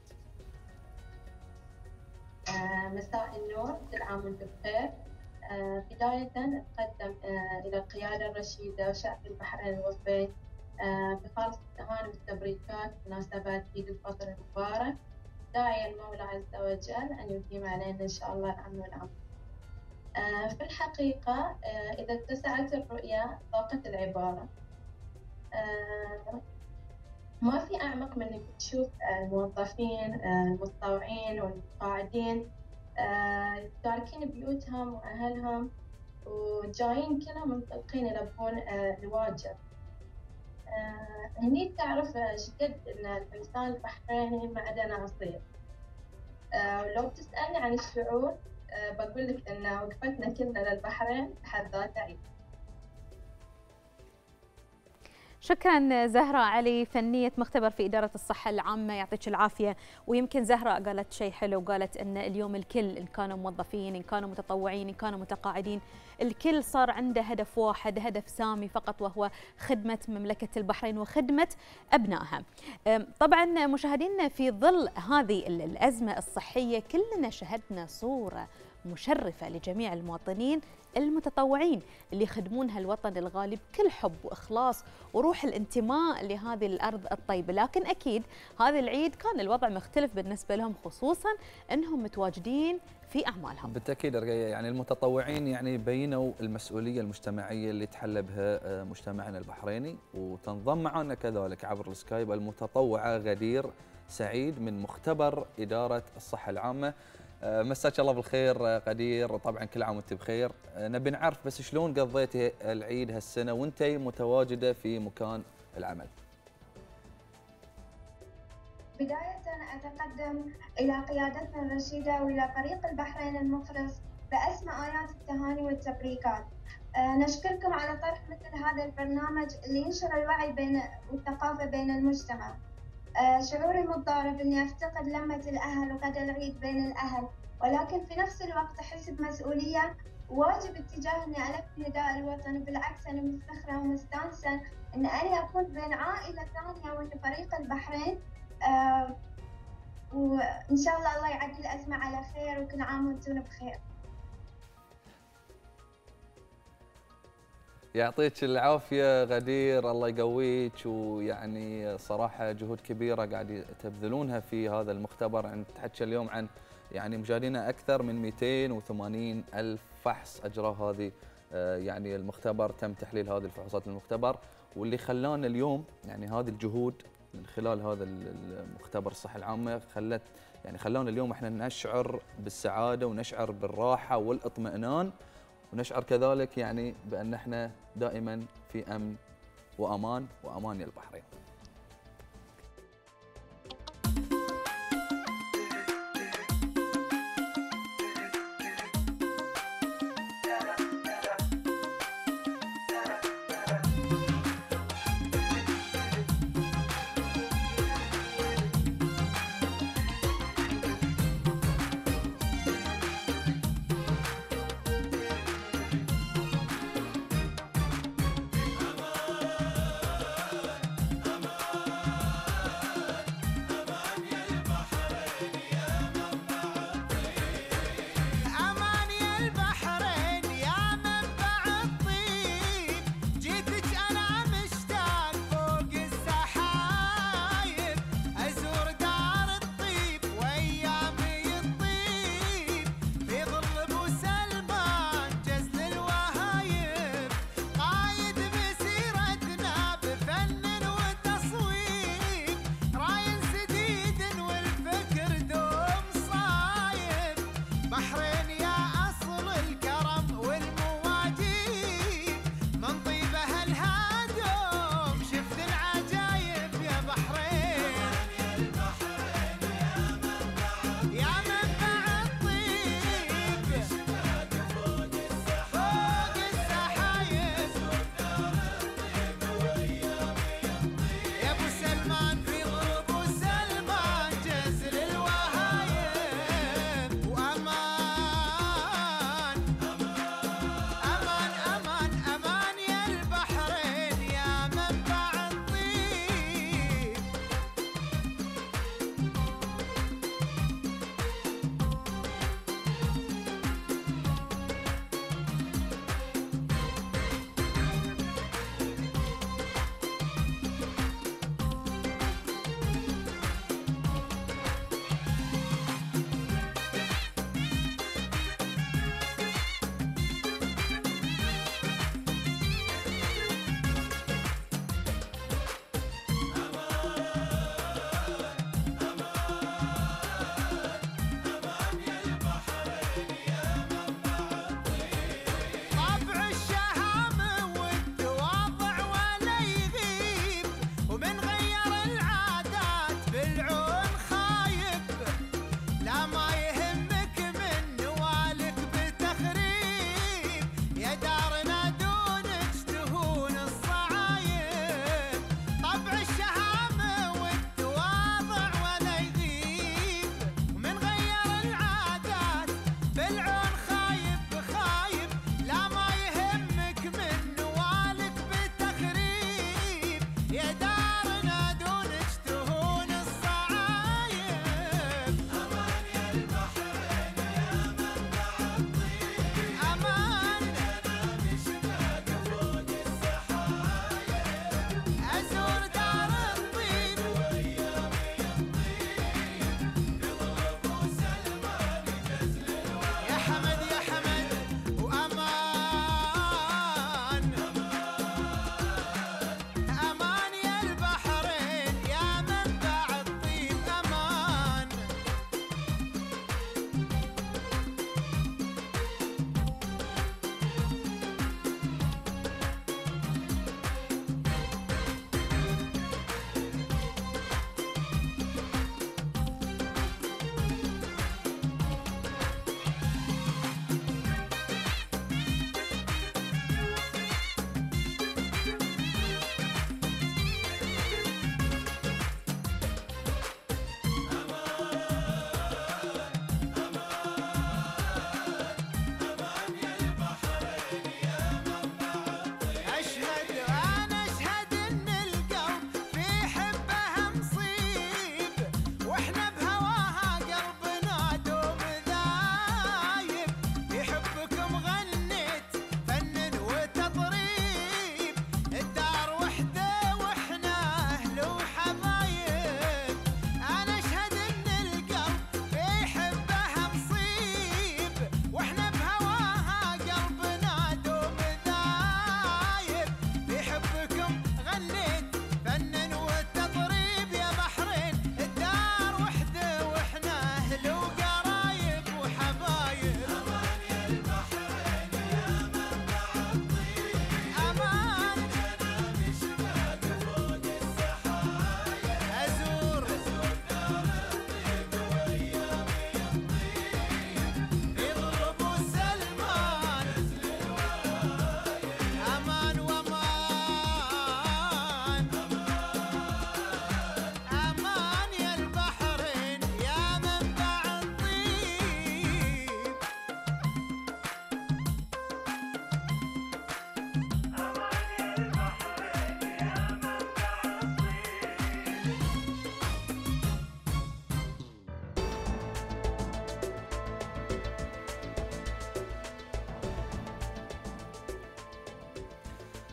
آه مساء النور، كل عام وانت بخير. آه بداية أقدم آه إلى القيادة الرشيدة وشعب البحرين الوفي آه بخالص التهاني والتبريكات بمناسبة عيد الفطر المبارك، داعي المولى عز وجل أن يديم علينا إن شاء الله الأمن والأمان. آه في الحقيقة آه إذا اتسعت الرؤية ضاقت العبارة. آه ما في أعمق من إنك تشوف الموظفين المتطوعين والمتقاعدين آه، تاركين بيوتهم وأهلهم وجايين كلهم منطلقين يلبون آه، الواجب. آه، هني تعرف شقد إن الإنسان البحريني معدنه أصيل. آه، ولو بتسألني عن الشعور آه، بقول لك إن وقفتنا كلنا للبحرين بحد ذاتها عيد. شكرا زهراء علي، فنية مختبر في إدارة الصحة العامة، يعطيك العافية. ويمكن زهراء قالت شيء حلو، قالت أن اليوم الكل إن كانوا موظفين إن كانوا متطوعين إن كانوا متقاعدين، الكل صار عنده هدف واحد، هدف سامي فقط، وهو خدمة مملكة البحرين وخدمة أبنائها. طبعا مشاهدينا، في ظل هذه الأزمة الصحية كلنا شهدنا صورة مشرفة لجميع المواطنين المتطوعين اللي يخدمون هالوطن الغالي بكل حب وإخلاص وروح الانتماء لهذه الأرض الطيبة. لكن أكيد هذا العيد كان الوضع مختلف بالنسبة لهم، خصوصا أنهم متواجدين في أعمالهم. بالتأكيد رقية، يعني المتطوعين يعني بينوا المسؤولية المجتمعية اللي تحلى بها مجتمعنا البحريني. وتنضم معنا كذلك عبر السكايب المتطوعة غدير سعيد من مختبر إدارة الصحة العامة. مساك الله بالخير غدير، طبعا كل عام وانت بخير. نبي نعرف بس شلون قضيتي العيد هالسنه وانت متواجده في مكان العمل؟ بداية أتقدم إلى قيادتنا الرشيدة وإلى فريق البحرين المخلص بأسمى آيات التهاني والتبريكات. نشكركم على طرح مثل هذا البرنامج اللي ينشر الوعي بين والثقافة بين المجتمع. آه شعوري متضارب إني أفتقد لمة الأهل وغدا العيد بين الأهل، ولكن في نفس الوقت أحس بمسؤولية وواجب اتجاه إني ألبي نداء الوطن. بالعكس أنا مفتخرة ومستانسة إن أنا أكون بين عائلة ثانية وإن فريق البحرين. آه وإن شاء الله الله يعدي الأزمة على خير، وكل عام وأنتم بخير. يعطيك العافية غدير، الله يقويك. ويعني صراحة جهود كبيرة قاعد تبذلونها في هذا المختبر. يعني نتحكي اليوم عن يعني مشاهدينا أكثر من مئتين وثمانين ألف فحص أجراه هذه يعني المختبر، تم تحليل هذه الفحوصات المختبر، واللي خلانا اليوم يعني هذه الجهود من خلال هذا المختبر الصحة العامة خلت يعني خلانا اليوم احنا نشعر بالسعادة ونشعر بالراحة والاطمئنان، ونشعر كذلك يعني بأن احنا دائما في أمن وأمان وأمان يا البحرين. أمان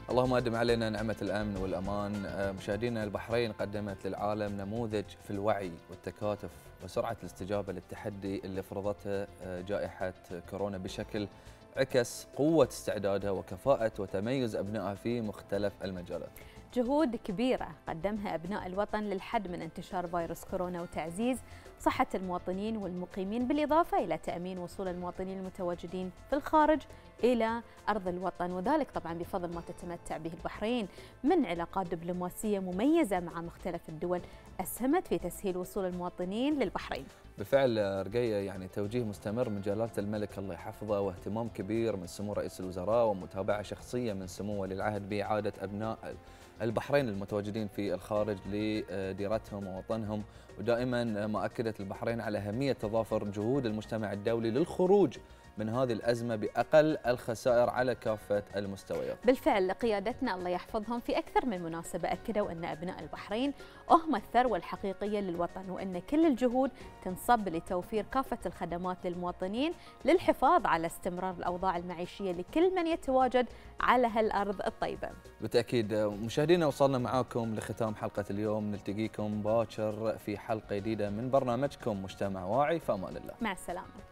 اللهم أدم علينا نعمة الأمن والأمان. مشاهدينا، البحرين قدمت للعالم نموذج في الوعي والتكاتف وسرعة الاستجابة للتحدي اللي فرضته جائحة كورونا بشكل عكس قوة استعدادها وكفاءة وتميز أبنائها في مختلف المجالات. جهود كبيرة قدمها أبناء الوطن للحد من انتشار فيروس كورونا وتعزيز صحة المواطنين والمقيمين، بالإضافة إلى تأمين وصول المواطنين المتواجدين في الخارج إلى أرض الوطن، وذلك طبعا بفضل ما تتمتع به البحرين من علاقات دبلوماسية مميزة مع مختلف الدول أسهمت في تسهيل وصول المواطنين للبحرين. بالفعل رقية، يعني توجيه مستمر من جلالة الملك الله يحفظه واهتمام كبير من سمو رئيس الوزراء ومتابعة شخصية من سمو ولي العهد بإعادة أبناء البحرين المتواجدين في الخارج لديرتهم ووطنهم، ودائما ما أكدت البحرين على أهمية تضافر جهود المجتمع الدولي للخروج من هذه الأزمة بأقل الخسائر على كافة المستويات. بالفعل قيادتنا الله يحفظهم في أكثر من مناسبة أكدوا أن أبناء البحرين هم الثروة الحقيقية للوطن، وأن كل الجهود تنصب لتوفير كافة الخدمات للمواطنين للحفاظ على استمرار الأوضاع المعيشية لكل من يتواجد على هالأرض الطيبة. بالتأكيد مشاهدينا، وصلنا معاكم لختام حلقة اليوم، نلتقيكم باكر في حلقة جديدة من برنامجكم مجتمع واعي. فأمان الله. مع السلامة.